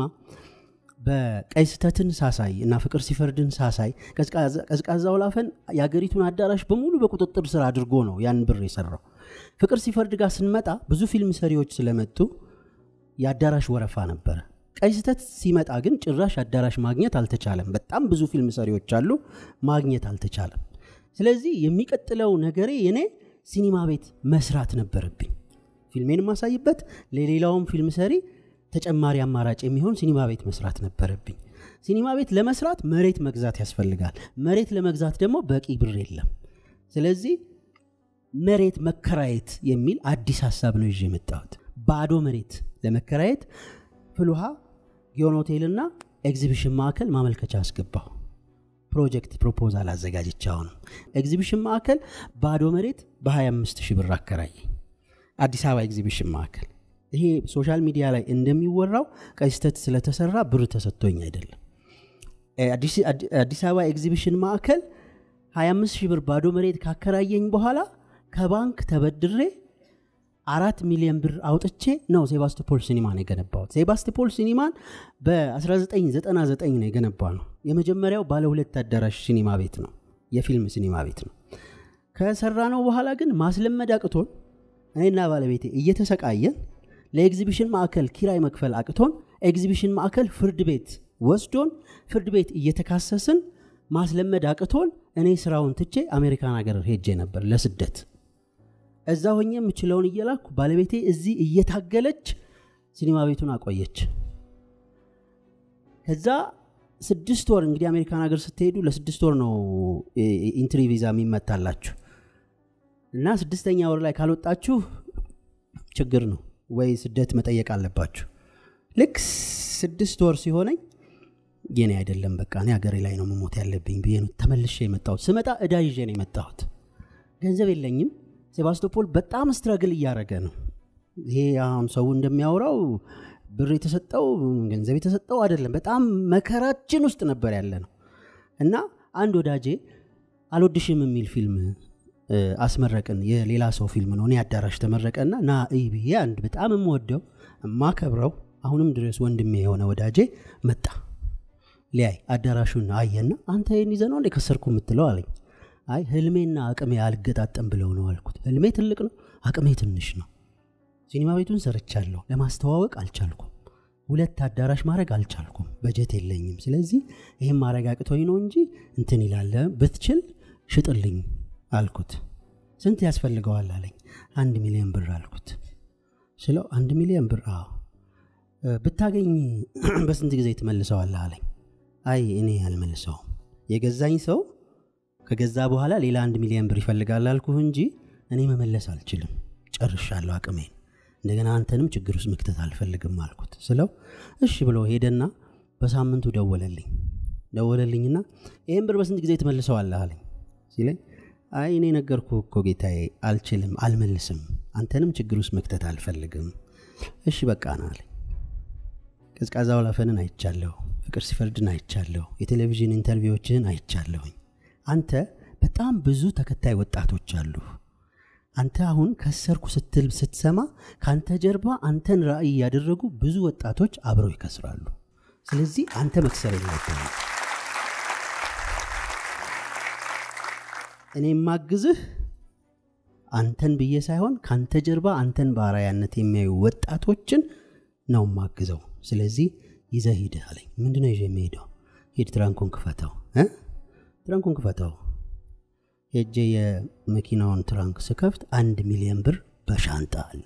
በቀይ ስተትን ሳሳይ እና ፍቅር ሲፈርድን ሳሳይ ቀዝቃዛ ወላፈን ያገሪቱን አዳራሽ በሙሉ በቁጥጥር ስር አድርጎ ነው ያን ብር የሰራው። ፍቅር ሲፈርድ ጋር ስንመጣ ብዙ ፊልም ሰሪዎች ስለመጡ ያዳራሽ ወረፋ ነበር። ቀይ ስተት ሲመጣ ግን ጭራሽ አዳራሽ ማግኘት አልተቻለም። በጣም ብዙ ፊልም ሰሪዎች አሉ፣ ማግኘት አልተቻለም። ስለዚህ የሚቀጥለው ነገሬ የኔ ሲኒማ ቤት መስራት ነበረብኝ። ፊልሜን ማሳይበት ለሌላውም ፊልም ሰሪ ተጨማሪ አማራጭ የሚሆን ሲኒማ ቤት መስራት ነበረብኝ። ሲኒማ ቤት ለመስራት መሬት መግዛት ያስፈልጋል። መሬት ለመግዛት ደግሞ በቂ ብር የለም። ስለዚህ መሬት መከራየት የሚል አዲስ ሐሳብ ነው ይዤ መጣሁት። ባዶ መሬት ለመከራየት ፍሉሃ ጊዮን ሆቴልና ኤግዚቢሽን ማዕከል ማመልከቻ አስገባሁ። ፕሮጀክት ፕሮፖዛል አዘጋጅቻው ነው። ኤግዚቢሽን ማዕከል ባዶ መሬት በ25 ሺህ ብር አከራየ። አዲስ አበባ ኤግዚቢሽን ማዕከል ይሄ ሶሻል ሚዲያ ላይ እንደሚወራው ቀይስተት ስለተሰራ ብር ተሰጥቶኝ አይደለም። አዲስ አበባ ኤግዚቢሽን ማዕከል ሃያ አምስት ሺህ ብር ባዶ መሬት ካከራየኝ በኋላ ከባንክ ተበድሬ አራት ሚሊዮን ብር አውጥቼ ነው ሴባስቶፖል ሲኒማን የገነባሁት። ሴባስቶፖል ሲኒማን በ1999 ነው የገነባነው። የመጀመሪያው ባለ ሁለት አዳራሽ ሲኒማ ቤት ነው፣ የፊልም ሲኒማ ቤት ነው። ከሰራነው በኋላ ግን ማስለመድ አቅቶን እኔና ባለቤቴ እየተሰቃየን ለኤግዚቢሽን ማዕከል ኪራይ መክፈል አቅቶን ኤግዚቢሽን ማዕከል ፍርድ ቤት ወስዶን ፍርድ ቤት እየተካሰስን ማስለመድ አቅቶን እኔ ስራውን ትቼ አሜሪካን ሀገር ሄጄ ነበር ለስደት። እዛ ሆኜ የምችለውን እየላኩ ባለቤቴ እዚህ እየታገለች ሲኒማ ቤቱን አቆየች። ከዛ ስድስት ወር እንግዲህ አሜሪካን ሀገር ስትሄዱ ለስድስት ወር ነው ኢንትሪ ቪዛ የሚመታላችሁ እና ስድስተኛ ወር ላይ ካልወጣችሁ ችግር ነው ወይ ስደት መጠየቅ አለባችሁ። ልክ ስድስት ወር ሲሆነኝ የኔ አይደለም በቃ እኔ ሀገሬ ላይ ነው መሞት ያለብኝ ብዬ ነው ተመልሼ የመጣሁት። ስመጣ እዳ ይዤ ነው የመጣሁት። ገንዘብ የለኝም። ሴባስቶፖል በጣም ስትራግል እያደረገ ነው። ይሄ አሁን ሰው እንደሚያወራው ብር የተሰጠው ገንዘብ የተሰጠው አይደለም። በጣም መከራችን ውስጥ ነበር ያለ ነው እና አንድ ወዳጄ አልወድሽም የሚል ፊልም አስመረቀን። የሌላ ሰው ፊልም ነው። እኔ አዳራሽ ተመረቀና ና እይብዬ አንድ በጣም የምወደው የማከብረው አሁንም ድረስ ወንድሜ የሆነ ወዳጄ መጣ ሊያይ። አዳራሹን አየና አንተ የኔ ዘነው እንደ ከሰርኩ የምትለው አለኝ። አይ ህልሜና አቅሜ አልገጣጠም ብለው ነው አልኩት። ህልሜ ትልቅ ነው፣ አቅሜ ትንሽ ነው። ሲኒማ ቤቱን ሰርቻለሁ፣ ለማስተዋወቅ አልቻልኩም። ሁለት አዳራሽ ማድረግ አልቻልኩም፣ በጀት የለኝም። ስለዚህ ይሄን ማድረግ አቅቶኝ ነው እንጂ እንትን ይላል ብትችል ሽጥልኝ አልኩት። ስንት ያስፈልገዋል አለኝ። አንድ ሚሊዮን ብር አልኩት። ስለው አንድ ሚሊዮን ብር አዎ ብታገኝ በስንት ጊዜ ትመልሰዋለህ አለኝ። አይ እኔ አልመልሰውም፣ የገዛኝ ሰው ከገዛ በኋላ ሌላ አንድ ሚሊዮን ብር ይፈልጋል አልኩህ እንጂ እኔ መመለስ አልችልም፣ ጨርሻለሁ አቅሜን። እንደገና አንተንም ችግር ውስጥ መክተት አልፈልግም አልኩት ስለው እሺ ብሎ ሄደና በሳምንቱ ደወለልኝ ደወለልኝና ይሄን ብር በስንት ጊዜ ትመልሰዋለህ አለኝ ሲለኝ አይ እኔ ነገርኩህ እኮ ጌታዬ አልችልም አልመልስም አንተንም ችግር ውስጥ መክተት አልፈልግም እሺ በቃ ና አለኝ ቀዝቃዛ ወላፈንን አይቻለሁ ፍቅር ሲፈርድን አይቻለሁ የቴሌቪዥን ኢንተርቪዎችን አይቻለሁ አንተ በጣም ብዙ ተከታይ ወጣቶች አሉ አንተ አሁን ከሰርኩ ስትል ስትሰማ ካንተ ጀርባ አንተን ራእይ ያደረጉ ብዙ ወጣቶች አብረው ይከስራሉ ስለዚህ አንተ መክሰር የለብህም እኔ ማግዝህ አንተን ብዬ ሳይሆን ካንተ ጀርባ አንተን ባራያነት የሚያዩ ወጣቶችን ነው ማግዘው ስለዚህ ይዘህ ሂድ አለኝ ምንድነው ይዤ የምሄደው ሂድ ትራንኩን ክፈተው እ ትራንኩን ክፈተው ሄጄ የመኪናውን ትራንክ ስከፍት አንድ ሚሊዮን ብር በሻንጣ አለ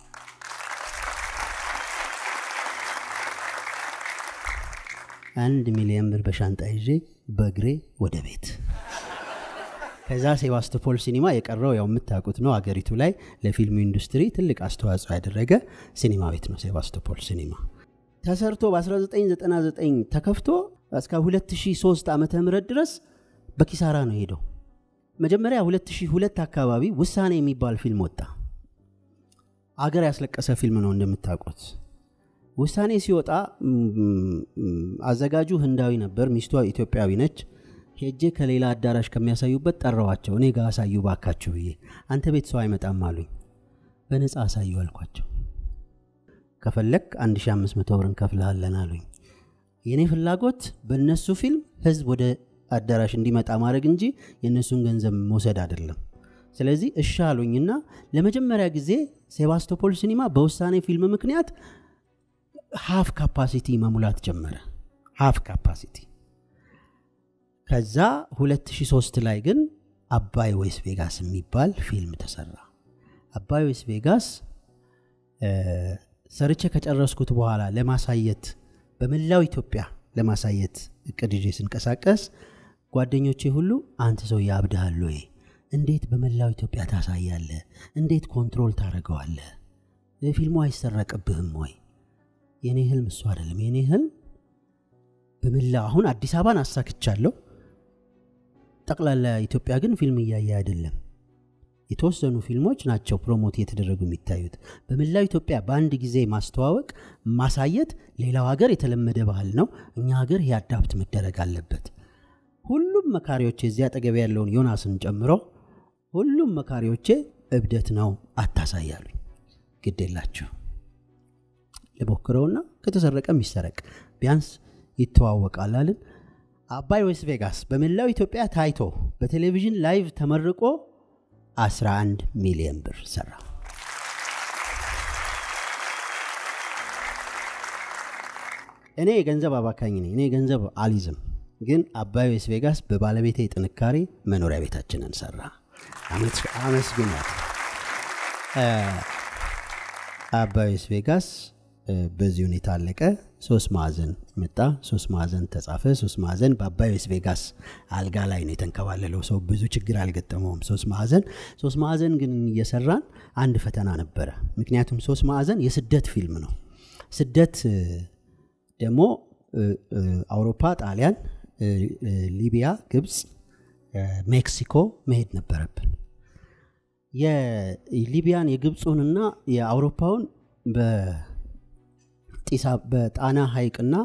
አንድ ሚሊዮን ብር በሻንጣ ይዤ በእግሬ ወደ ቤት ከዛ ሴባስቶፖል ሲኒማ የቀረው ያው የምታውቁት ነው አገሪቱ ላይ ለፊልም ኢንዱስትሪ ትልቅ አስተዋጽኦ ያደረገ ሲኒማ ቤት ነው ሴባስቶፖል ሲኒማ ተሰርቶ በ1999 ተከፍቶ እስከ ሁለት ሺህ ሶስት ዓመተ ምህረት ድረስ በኪሳራ ነው ሄደው መጀመሪያ ሁለት ሺህ ሁለት አካባቢ ውሳኔ የሚባል ፊልም ወጣ አገር ያስለቀሰ ፊልም ነው እንደምታውቁት ውሳኔ ሲወጣ አዘጋጁ ህንዳዊ ነበር ሚስቷ ኢትዮጵያዊ ነች ሄጄ ከሌላ አዳራሽ ከሚያሳዩበት ጠራዋቸው እኔ ጋር አሳዩ ባካችሁ ብዬ አንተ ቤት ሰው አይመጣም አሉኝ በነፃ አሳዩ አልኳቸው ከፈለክ አንድ ሺህ አምስት መቶ ብር እንከፍልሃለን አሉኝ የኔ ፍላጎት በእነሱ ፊልም ህዝብ ወደ አዳራሽ እንዲመጣ ማድረግ እንጂ የነሱን ገንዘብ መውሰድ አይደለም ስለዚህ እሺ አሉኝና ለመጀመሪያ ጊዜ ሴባስቶፖል ሲኒማ በውሳኔ ፊልም ምክንያት half capacity መሙላት ጀመረ half capacity ከዛ ሁለት ሺህ ሶስት ላይ ግን አባይ ወይስ ቬጋስ የሚባል ፊልም ተሰራ አባይ ወይስ ቬጋስ ሰርቼ ከጨረስኩት በኋላ ለማሳየት በመላው ኢትዮጵያ ለማሳየት እቅድ ይዤ ስንቀሳቀስ ጓደኞቼ ሁሉ አንተ ሰው ያብዳል ወይ እንዴት በመላው ኢትዮጵያ ታሳያለህ እንዴት ኮንትሮል ታረጋዋለህ ፊልሙ አይሰረቅብህም ወይ የኔ ህልም እሱ አይደለም የኔ ህልም በመላው አሁን አዲስ አበባን አሳክቻለሁ ጠቅላላ ኢትዮጵያ ግን ፊልም እያየ አይደለም የተወሰኑ ፊልሞች ናቸው ፕሮሞት እየተደረጉ የሚታዩት በመላው ኢትዮጵያ በአንድ ጊዜ ማስተዋወቅ ማሳየት ሌላው ሀገር የተለመደ ባህል ነው እኛ ሀገር ያዳፕት መደረግ አለበት ሁሉም መካሪዎቼ እዚያ አጠገብ ያለውን ዮናስን ጨምሮ ሁሉም መካሪዎቼ እብደት ነው አታሳያሉ ግዴላችሁ ለቦክረውና ከተሰረቀም ይሰረቅ ቢያንስ ይተዋወቃል አልን አባይ ወይስ ቬጋስ በመላው ኢትዮጵያ ታይቶ በቴሌቪዥን ላይቭ ተመርቆ አስራ አንድ ሚሊዮን ብር ሰራ እኔ ገንዘብ አባካኝ ነኝ እኔ ገንዘብ አልይዝም ግን አባይ ወይስ ቬጋስ በባለቤቴ ጥንካሬ መኖሪያ ቤታችንን ሰራ አመስግናት አባይ ወይስ ቬጋስ በዚህ ሁኔታ አለቀ ሶስት ማዕዘን መጣ ሶስት ማዕዘን ተጻፈ ሶስት ማዕዘን በአባይ ወይስ ቬጋስ አልጋ ላይ ነው የተንከባለለው ሰው ብዙ ችግር አልገጠመውም ሶስት ማዕዘን ሶስት ማዕዘን ግን እየሰራን አንድ ፈተና ነበረ ምክንያቱም ሶስት ማዕዘን የስደት ፊልም ነው ስደት ደግሞ አውሮፓ ጣሊያን ሊቢያ ግብጽ ሜክሲኮ መሄድ ነበረብን የሊቢያን የግብጹንና የአውሮፓውን በጢሳ በጣና ሐይቅና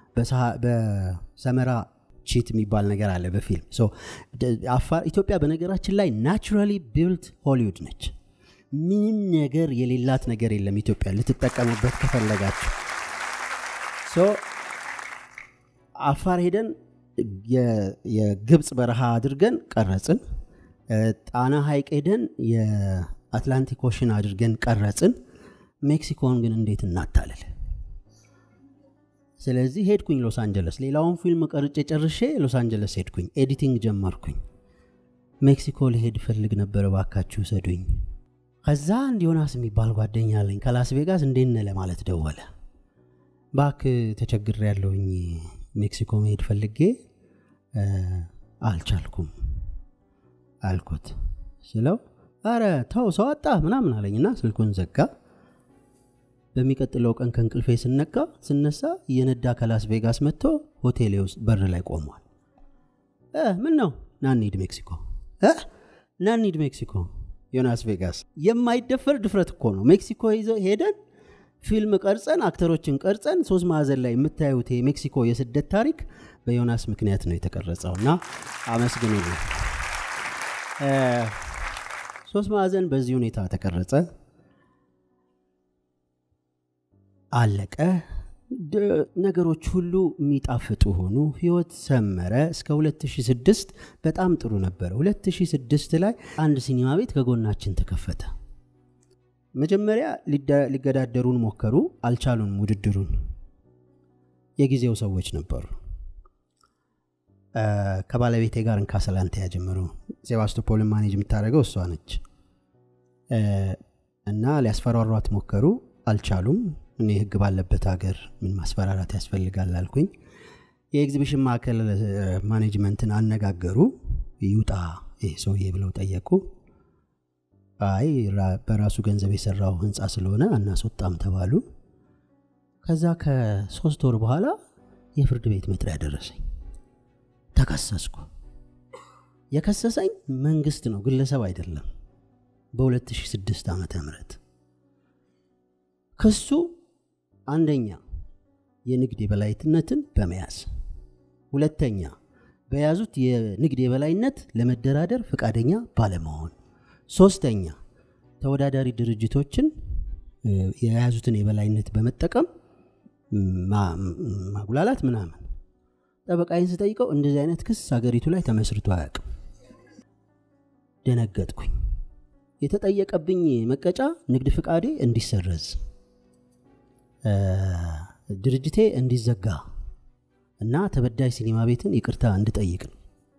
በሰመራ ቺት የሚባል ነገር አለ በፊልም ሶ አፋር ኢትዮጵያ በነገራችን ላይ ናቹራሊ ቢልት ሆሊውድ ነች ምንም ነገር የሌላት ነገር የለም ኢትዮጵያ ልትጠቀሙበት ከፈለጋችሁ ሶ አፋር ሄደን የግብጽ በረሃ አድርገን ቀረጽን ጣና ሐይቅ ሄደን የአትላንቲክ ኦሽን አድርገን ቀረጽን ሜክሲኮን ግን እንዴት እናታለል ስለዚህ ሄድኩኝ ሎስ አንጀለስ ሌላውን ፊልም ቀርጬ ጨርሼ ሎስ አንጀለስ ሄድኩኝ ኤዲቲንግ ጀመርኩኝ ሜክሲኮ ለሄድ ፈልግ ነበር ባካችሁ ሰዱኝ ከዛ ዮናስ የሚባል ጓደኛ አለኝ ከላስ ቬጋስ እንደነ ለማለት ደወለ ባክ ተቸግር ያለውኝ ሜክሲኮ መሄድ ፈልጌ አልቻልኩም አልኩት ስለው አረ ተው ሰው አጣ ምናምን አለኝና ስልኩን ዘጋ በሚቀጥለው ቀን ከእንቅልፌ ስነቃ ስነሳ የነዳ ከላስ ቬጋስ መጥቶ ሆቴሌ ውስጥ በር ላይ ቆሟል። እ ምን ነው ናኒድ ሜክሲኮ እ ናኒድ ሜክሲኮ ዮናስ ቬጋስ የማይደፈር ድፍረት እኮ ነው። ሜክሲኮ ይዘው ሄደን ፊልም ቀርጸን አክተሮችን ቀርጸን ሶስት ማዕዘን ላይ የምታዩት የሜክሲኮ የስደት ታሪክ በዮናስ ምክንያት ነው የተቀረጸውና አመስግኑልኝ። እ ሶስት ማዕዘን በዚህ ሁኔታ ተቀረጸ፣ አለቀ። ነገሮች ሁሉ የሚጣፍጡ ሆኑ፣ ህይወት ሰመረ። እስከ ሁለት ሺህ ስድስት በጣም ጥሩ ነበር። ሁለት ሺህ ስድስት ላይ አንድ ሲኒማ ቤት ከጎናችን ተከፈተ። መጀመሪያ ሊገዳደሩን ሞከሩ፣ አልቻሉንም ውድድሩን። የጊዜው ሰዎች ነበሩ። ከባለቤቴ ጋር እንካሰላንተ ያጀመሩ ሴባስቶፖልን ማኔጅ የምታደርገው እሷ ነች እና ሊያስፈራሯት ሞከሩ፣ አልቻሉም። እኔ ህግ ባለበት ሀገር ምን ማስፈራራት ያስፈልጋል አልኩኝ። የኤግዚቢሽን ማዕከል ማኔጅመንትን አነጋገሩ። ይውጣ ይሄ ሰውዬ ብለው ጠየቁ። አይ በራሱ ገንዘብ የሰራው ህንጻ ስለሆነ አናስወጣም ተባሉ። ከዛ ከሶስት ወር በኋላ የፍርድ ቤት መጥሪያ ደረሰኝ። ተከሰስኩ። የከሰሰኝ መንግስት ነው፣ ግለሰብ አይደለም። በ2006 ዓመተ ምህረት ክሱ አንደኛ የንግድ የበላይነትን በመያዝ፣ ሁለተኛ በያዙት የንግድ የበላይነት ለመደራደር ፈቃደኛ ባለመሆን፣ ሶስተኛ ተወዳዳሪ ድርጅቶችን የያዙትን የበላይነት በመጠቀም ማጉላላት ምናምን። ጠበቃዬን ስጠይቀው እንደዚህ አይነት ክስ ሀገሪቱ ላይ ተመስርቶ አያውቅም። ደነገጥኩኝ። የተጠየቀብኝ መቀጫ ንግድ ፍቃዴ እንዲሰረዝ፣ ድርጅቴ እንዲዘጋ እና ተበዳይ ሲኒማ ቤትን ይቅርታ እንድጠይቅ ነው።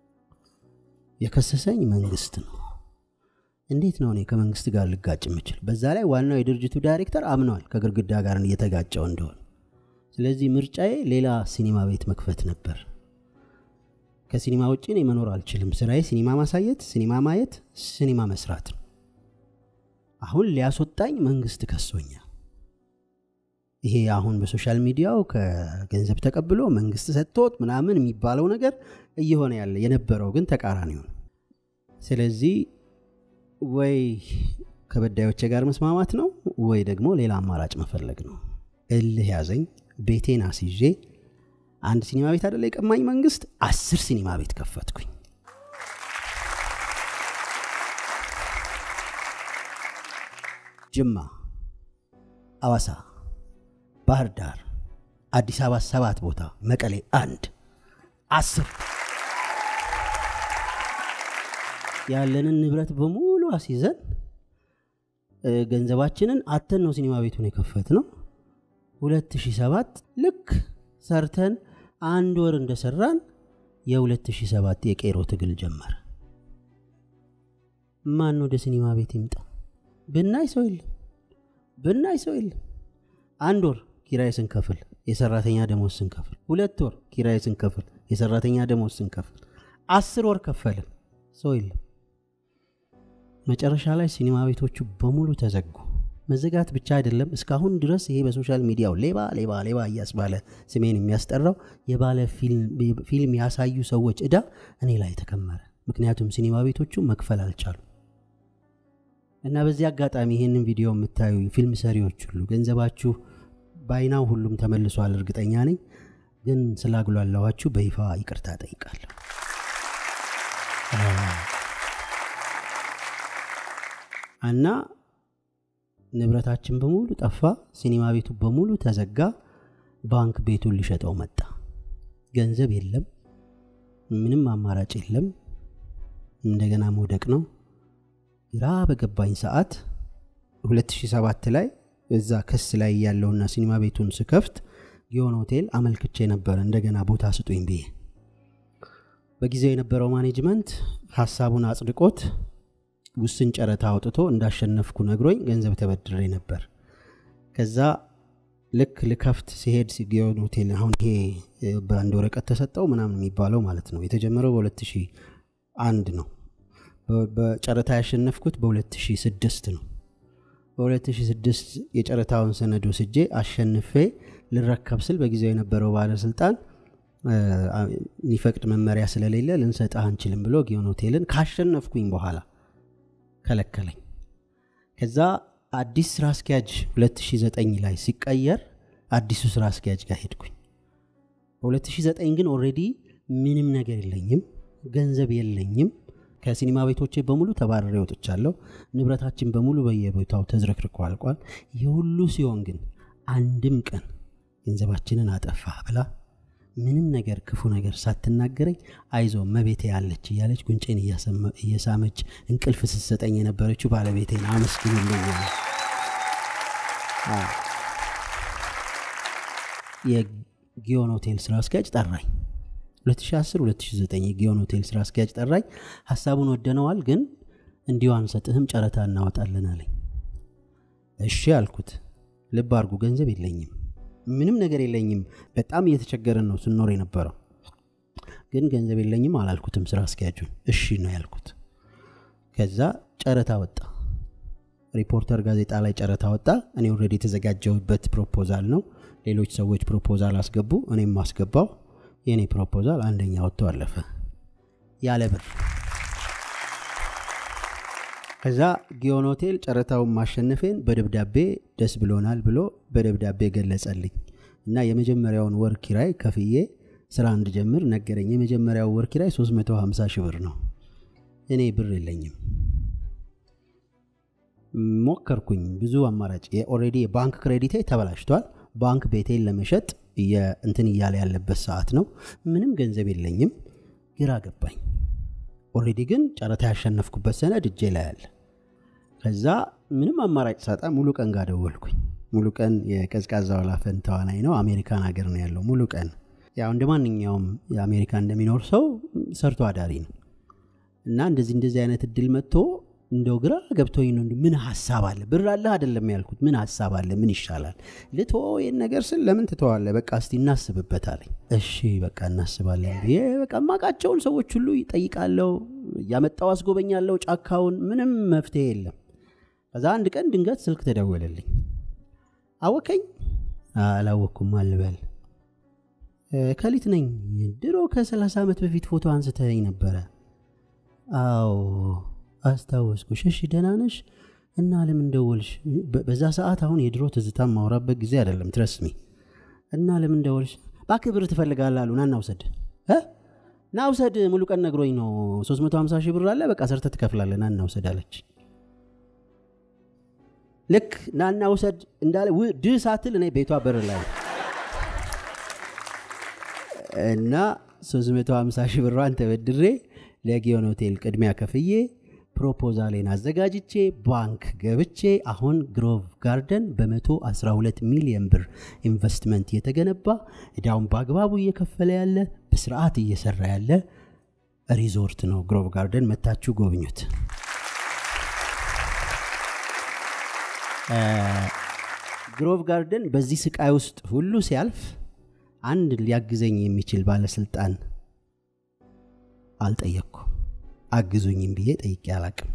የከሰሰኝ መንግስት ነው። እንዴት ነው እኔ ከመንግስት ጋር ልጋጭ የምችል? በዛ ላይ ዋናው የድርጅቱ ዳይሬክተር አምኗል ከግርግዳ ጋር እየተጋጨው እንደሆነ። ስለዚህ ምርጫዬ ሌላ ሲኒማ ቤት መክፈት ነበር። ከሲኒማ ውጪ እኔ መኖር አልችልም። ስራዬ ሲኒማ ማሳየት፣ ሲኒማ ማየት፣ ሲኒማ መስራት ነው። አሁን ሊያስወጣኝ መንግስት ከሶኛል። ይሄ አሁን በሶሻል ሚዲያው ከገንዘብ ተቀብሎ መንግስት ሰጥቶት ምናምን የሚባለው ነገር እየሆነ ያለ የነበረው ግን ተቃራኒው ነው። ስለዚህ ወይ ከበዳዮቼ ጋር መስማማት ነው ወይ ደግሞ ሌላ አማራጭ መፈለግ ነው። እልህ ያዘኝ። ቤቴን አስይዤ አንድ ሲኒማ ቤት አይደለ የቀማኝ መንግስት፣ አስር ሲኒማ ቤት ከፈትኩኝ። ጅማ፣ አዋሳ፣ ባህር ዳር፣ አዲስ አበባ ሰባት ቦታ፣ መቀሌ አንድ፣ አስር። ያለንን ንብረት በሙሉ አስይዘን ገንዘባችንን አተን ነው ሲኒማ ቤቱን የከፈትነው። ሁለት ሺህ ሰባት ልክ ሰርተን አንድ ወር እንደሰራን የ2007 የቄሮ ትግል ጀመረ። ማን ወደ ሲኒማ ቤት ይምጣ? ብናይ ሰው የለም፣ ብናይ ሰው የለም። አንድ ወር ኪራይ ስንከፍል የሰራተኛ ደሞዝ ስንከፍል፣ ሁለት ወር ኪራይ ስንከፍል የሰራተኛ ደሞዝ ስንከፍል፣ አስር ወር ከፈልን፣ ሰው የለም። መጨረሻ ላይ ሲኒማ ቤቶቹ በሙሉ ተዘጉ። መዘጋት ብቻ አይደለም፣ እስካሁን ድረስ ይሄ በሶሻል ሚዲያው ሌባ ሌባ ሌባ እያስባለ ስሜን የሚያስጠራው የባለ ፊልም ያሳዩ ሰዎች እዳ እኔ ላይ ተከመረ። ምክንያቱም ሲኒማ ቤቶቹ መክፈል አልቻሉ። እና በዚህ አጋጣሚ ይሄንን ቪዲዮ የምታዩ ፊልም ሰሪዎች ሁሉ ገንዘባችሁ ባይናው ሁሉም ተመልሷል እርግጠኛ ነኝ፣ ግን ስላግሏላዋችሁ በይፋ ይቅርታ ጠይቃለሁ። እና ንብረታችን በሙሉ ጠፋ፣ ሲኒማ ቤቱ በሙሉ ተዘጋ። ባንክ ቤቱን ሊሸጠው መጣ። ገንዘብ የለም፣ ምንም አማራጭ የለም። እንደገና መውደቅ ነው። ግራ በገባኝ ሰዓት ሁለት ሺህ ሰባት ላይ እዛ ክስ ላይ ያለውና ሲኒማ ቤቱን ስከፍት ጊዮን ሆቴል አመልክቼ ነበር እንደገና ቦታ ስጡኝ ብዬ። በጊዜው የነበረው ማኔጅመንት ሐሳቡን አጽድቆት ውስን ጨረታ አውጥቶ እንዳሸነፍኩ ነግሮኝ ገንዘብ ተበድሬ ነበር። ከዛ ልክ ልከፍት ሲሄድ ጊዮን ሆቴል አሁን ይሄ በአንድ ወረቀት ተሰጠው ምናምን የሚባለው ማለት ነው። የተጀመረው በሁለት ሺህ አንድ ነው። በጨረታ ያሸነፍኩት በሁለት ሺህ ስድስት ነው። በ2006 የጨረታውን ሰነድ ወስጄ አሸንፌ ልረከብ ስል በጊዜው የነበረው ባለስልጣን ይፈቅድ መመሪያ ስለሌለ ልንሰጥህ አንችልም ብሎ ጊዮን ሆቴልን ካሸነፍኩኝ በኋላ ከለከለኝ። ከዛ አዲስ ስራ አስኪያጅ ሁለት ሺህ ዘጠኝ ላይ ሲቀየር አዲሱ ስራ አስኪያጅ ጋር ሄድኩኝ። በ2009 ግን ኦሬዲ ምንም ነገር የለኝም፣ ገንዘብ የለኝም። ከሲኒማ ቤቶቼ በሙሉ ተባረሬ ወጥቻለሁ። ንብረታችን በሙሉ በየቦታው ተዝረክርኮ አልቋል። የሁሉ ሲሆን ግን አንድም ቀን ገንዘባችንን አጠፋ ብላ ምንም ነገር ክፉ ነገር ሳትናገረኝ አይዞ መቤቴ ያለች እያለች ጉንጬን እየሳመች እንቅልፍ ስትሰጠኝ የነበረችው ባለቤቴን አመስግኑልኝ። የጊዮን ሆቴል ስራ አስኪያጅ ጠራኝ። ሁለት ሺህ አስር ሁለት ሺህ ዘጠኝ የጊዮን ሆቴል ስራ አስኪያጅ ጠራኝ። ሐሳቡን ወደነዋል፣ ግን እንዲሁ አንሰጥህም፣ ጨረታ እናወጣለን አለኝ። እሺ አልኩት። ልብ አድርጉ፣ ገንዘብ የለኝም፣ ምንም ነገር የለኝም። በጣም እየተቸገረን ነው ስንኖር የነበረው፣ ግን ገንዘብ የለኝም አላልኩትም ስራ አስኪያጁን። እሺ ነው ያልኩት። ከዛ ጨረታ ወጣ። ሪፖርተር ጋዜጣ ላይ ጨረታ ወጣ። እኔ ኦልሬዲ የተዘጋጀሁበት ፕሮፖዛል ነው። ሌሎች ሰዎች ፕሮፖዛል አስገቡ፣ እኔም ማስገባው። የኔ ፕሮፖዛል አንደኛ ወጥቶ አለፈ ያለ ብር። ከዛ ጊዮን ሆቴል ጨረታውን ማሸነፌን በደብዳቤ ደስ ብሎናል ብሎ በደብዳቤ ገለጸልኝ እና የመጀመሪያውን ወር ኪራይ ከፍዬ ስራ እንድጀምር ነገረኝ። የመጀመሪያው ወር ኪራይ ሶስት መቶ ሃምሳ ሺህ ብር ነው። እኔ ብር የለኝም። ሞከርኩኝ ብዙ አማራጭ። ኦሬዲ የባንክ ክሬዲቴ ተበላሽቷል። ባንክ ቤቴን ለመሸጥ እንትን እያለ ያለበት ሰዓት ነው። ምንም ገንዘብ የለኝም። ግራ ገባኝ። ኦሬዲ ግን ጨረታ ያሸነፍኩበት ሰነድ እጄ ላይ አለ። ከዛ ምንም አማራጭ ሳጣ ሙሉ ቀን ጋር ደወልኩኝ። ሙሉ ቀን የቀዝቃዛ ወላፈን ተዋናይ ነው፣ አሜሪካን ሀገር ነው ያለው። ሙሉ ቀን ያው እንደማንኛውም የአሜሪካ እንደሚኖር ሰው ሰርቶ አዳሪ ነው እና እንደዚህ እንደዚህ አይነት እድል መጥቶ እንደው ግራ ገብቶኝ ነው። ምን ሐሳብ አለ? ብር አለ አይደለም ያልኩት። ምን ሐሳብ አለ? ምን ይሻላል? ልቶ ይሄን ነገር ስል ለምን ትተዋለ? በቃ እስቲ እናስብበት አለኝ። እሺ በቃ እናስባለን ብዬ በቃ ማቃቸውን ሰዎች ሁሉ ይጠይቃለሁ፣ ያመጣው አስጎበኛለሁ ጫካውን። ምንም መፍትሄ የለም። ከዛ አንድ ቀን ድንገት ስልክ ተደወለልኝ። አወከኝ? አላወኩም አልበል። ከሊት ነኝ። ድሮ ከ30 ዓመት በፊት ፎቶ አንስተኸኝ ነበረ። አዎ አስታወስኩሽ። እሺ ደህና ነሽ? እና ለምን ደወልሽ? በዛ ሰዓት አሁን የድሮ ትዝታ ማውራበት ጊዜ አይደለም፣ ትረስሚ። እና ለምን ደወልሽ? እባክህ ብር ትፈልጋለህ አሉ። ና እናውሰድ እ ና ውሰድ፣ ሙሉ ቀን ነግሮኝ ነው። ሶስት መቶ ሃምሳ ሺህ ብር አለ፣ በቃ ሰርተህ ትከፍላለህ፣ ና እናውሰድ አለች። ልክ ና እናውሰድ እንዳለ ድ ሳትል እኔ ቤቷ በር ላይ እና ሶስት መቶ ሃምሳ ሺህ ብሯን ተበድሬ ለጊዮን ሆቴል ቅድሚያ ከፍዬ ፕሮፖዛሌን አዘጋጅቼ ባንክ ገብቼ አሁን ግሮቭ ጋርደን በመቶ አስራ ሁለት ሚሊዮን ብር ኢንቨስትመንት የተገነባ እዳውን በአግባቡ እየከፈለ ያለ በስርዓት እየሰራ ያለ ሪዞርት ነው። ግሮቭ ጋርደን መታችሁ ጎብኙት። ግሮቭ ጋርደን በዚህ ስቃይ ውስጥ ሁሉ ሲያልፍ አንድ ሊያግዘኝ የሚችል ባለስልጣን አልጠየቅኩም። አግዙኝም ብዬ ጠይቄ አላቅም።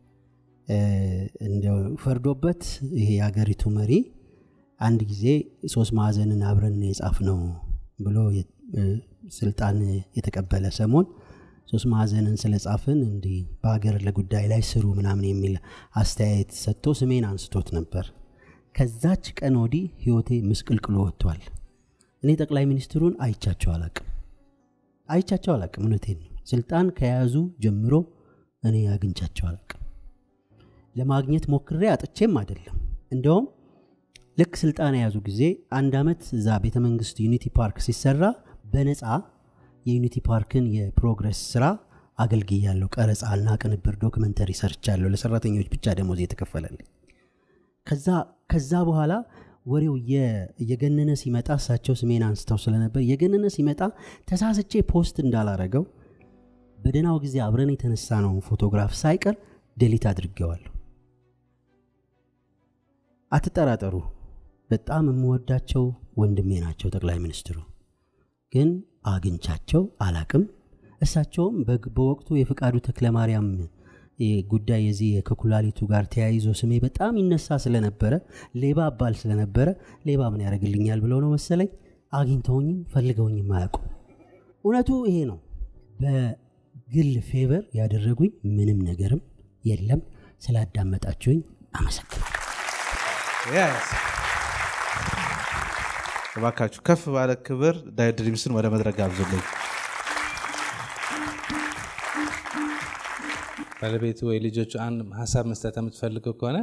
እንደው ፈርዶበት ይሄ የሀገሪቱ መሪ አንድ ጊዜ ሶስት ማዕዘንን አብረን የጻፍነው ብሎ ስልጣን የተቀበለ ሰሞን ሶስት ማዕዘንን ስለጻፍን እንዲህ በሀገር ለጉዳይ ላይ ስሩ ምናምን የሚል አስተያየት ሰጥቶ ስሜን አንስቶት ነበር። ከዛች ቀን ወዲህ ህይወቴ ምስቅልቅሎ ወጥቷል። እኔ ጠቅላይ ሚኒስትሩን አይቻቸው አላቅም አይቻቸው አላቅም እውነቴን ነው። ስልጣን ከያዙ ጀምሮ እኔ አግኝቻቸው አላቅም። ለማግኘት ሞክሬ አጥቼም አይደለም። እንደውም ልክ ስልጣን የያዙ ጊዜ አንድ አመት እዛ ቤተ መንግስት ዩኒቲ ፓርክ ሲሰራ በነፃ የዩኒቲ ፓርክን የፕሮግረስ ስራ አገልግያለሁ። ቀረጻና ቅንብር ዶክመንተሪ ሰርቻለሁ። ለሰራተኞች ብቻ ደሞዝ የተከፈለልኝ። ከዛ ከዛ በኋላ ወሬው የገነነ ሲመጣ እሳቸው ስሜን አንስተው ስለነበር የገነነ ሲመጣ ተሳስቼ ፖስት እንዳላረገው በደናው ጊዜ አብረን የተነሳ ነው ፎቶግራፍ ሳይቀር ዲሊት አድርጌዋለሁ። አትጠራጠሩ፣ በጣም የምወዳቸው ወንድሜ ናቸው ጠቅላይ ሚኒስትሩ። ግን አግኝቻቸው አላቅም። እሳቸውም በወቅቱ የፍቃዱ ተክለ ማርያም ጉዳይ የዚህ ከኩላሊቱ ጋር ተያይዞ ስሜ በጣም ይነሳ ስለነበረ ሌባ አባል ስለነበረ ሌባ ምን ያደርግልኛል ብለው ነው መሰለኝ አግኝተውኝም ፈልገውኝም አያውቁ እውነቱ ይሄ ነው በግል ፌቨር ያደረጉኝ ምንም ነገርም የለም ስላዳመጣችሁኝ አመሰግናለሁ yes እባካችሁ ከፍ ባለ ክብር ዳዊት ድሪምስን ወደ መድረክ ጋብዙልኝ ባለቤቱ ወይ ልጆቹ አንድ ሐሳብ መስጠት የምትፈልገው ከሆነ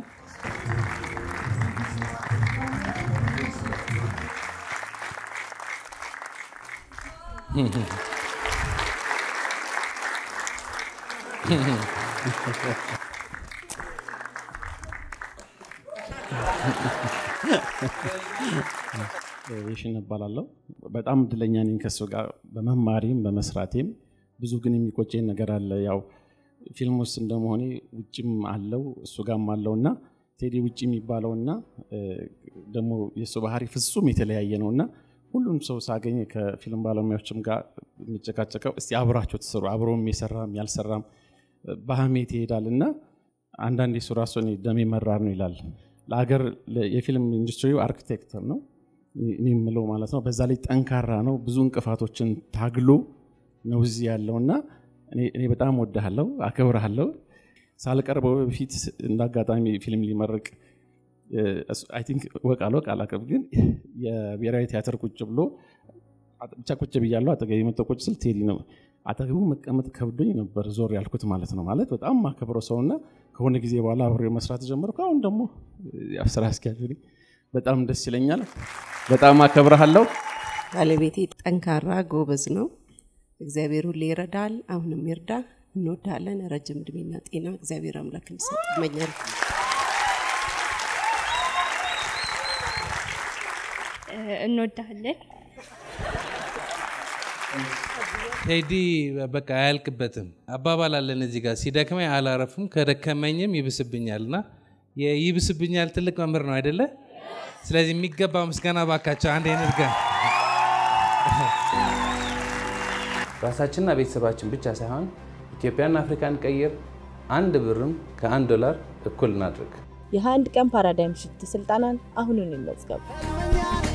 ይሽን እባላለሁ በጣም እድለኛ ነኝ ከሱ ጋር በመማሪም በመስራቴም ብዙ ግን የሚቆጨኝ ነገር አለ ያው ፊልም ውስጥ እንደመሆኔ ውጭም አለው እሱ ጋርም አለውና ቴዲ ውጭ የሚባለውና ደግሞ የሱ ባህሪ ፍጹም የተለያየ ነውና ሁሉም ሰው ሳገኝ ከፊልም ባለሙያዎችም ጋር የሚጨቃጨቀው እስቲ አብራችሁ ተሰሩ አብሮም የሰራም ያልሰራም በሐሜት ይሄዳልና አንዳንዴ እሱ ራሱ ነው ደም ይመራር ነው ይላል ለሀገር የፊልም ኢንዱስትሪው አርኪቴክቸር ነው እኔም ምለው ማለት ነው በዛ ላይ ጠንካራ ነው ብዙ እንቅፋቶችን ታግሎ ነው እዚህ ያለውና እኔ እኔ በጣም ወደሃለሁ አከብራለሁ ሳልቀርበው በፊት እንዳጋጣሚ ፊልም ሊመረቅ አይ ቲንክ ወቃሎ ቃላቀብ ግን የብሔራዊ ቲያትር ቁጭ ብሎ ብቻ ቁጭ ብያለሁ አጠገቤ መጥቶ ቁጭ ስል ቴዲ ነው አጠገቡ መቀመጥ ከብዶኝ ነበር ዞር ያልኩት ማለት ነው ማለት በጣም ማከብረው ሰውና ከሆነ ጊዜ በኋላ አብሬ መስራት ጀመርኩ አሁን ደግሞ አፍስራ አስኪያጁሪ በጣም ደስ ይለኛል በጣም አከብራለሁ ባለቤቴ ጠንካራ ጎበዝ ነው እግዚአብሔር ሁሉ ይረዳል አሁንም ይርዳ እንወዳለን ረጅም እድሜና ጤና እግዚአብሔር አምላክ እንዲሰጥ እመኛለሁ እንወዳለን ቴዲ በቃ አያልቅበትም አባባል አለን እዚህ ጋር ሲደክመኝ አላረፍም ከደከመኝም ይብስብኛልና የይብስብኛል ትልቅ መምህር ነው አይደለ ስለዚህ የሚገባው ምስጋና ባካቸው አንድ እንርጋ ራሳችንና ቤተሰባችን ብቻ ሳይሆን ኢትዮጵያና አፍሪካን ቀይር አንድ ብርም ከአንድ ዶላር እኩል እናድርግ የአንድ ቀን ፓራዳይም ሽፍት ስልጣናን አሁኑን ይመዝገቡ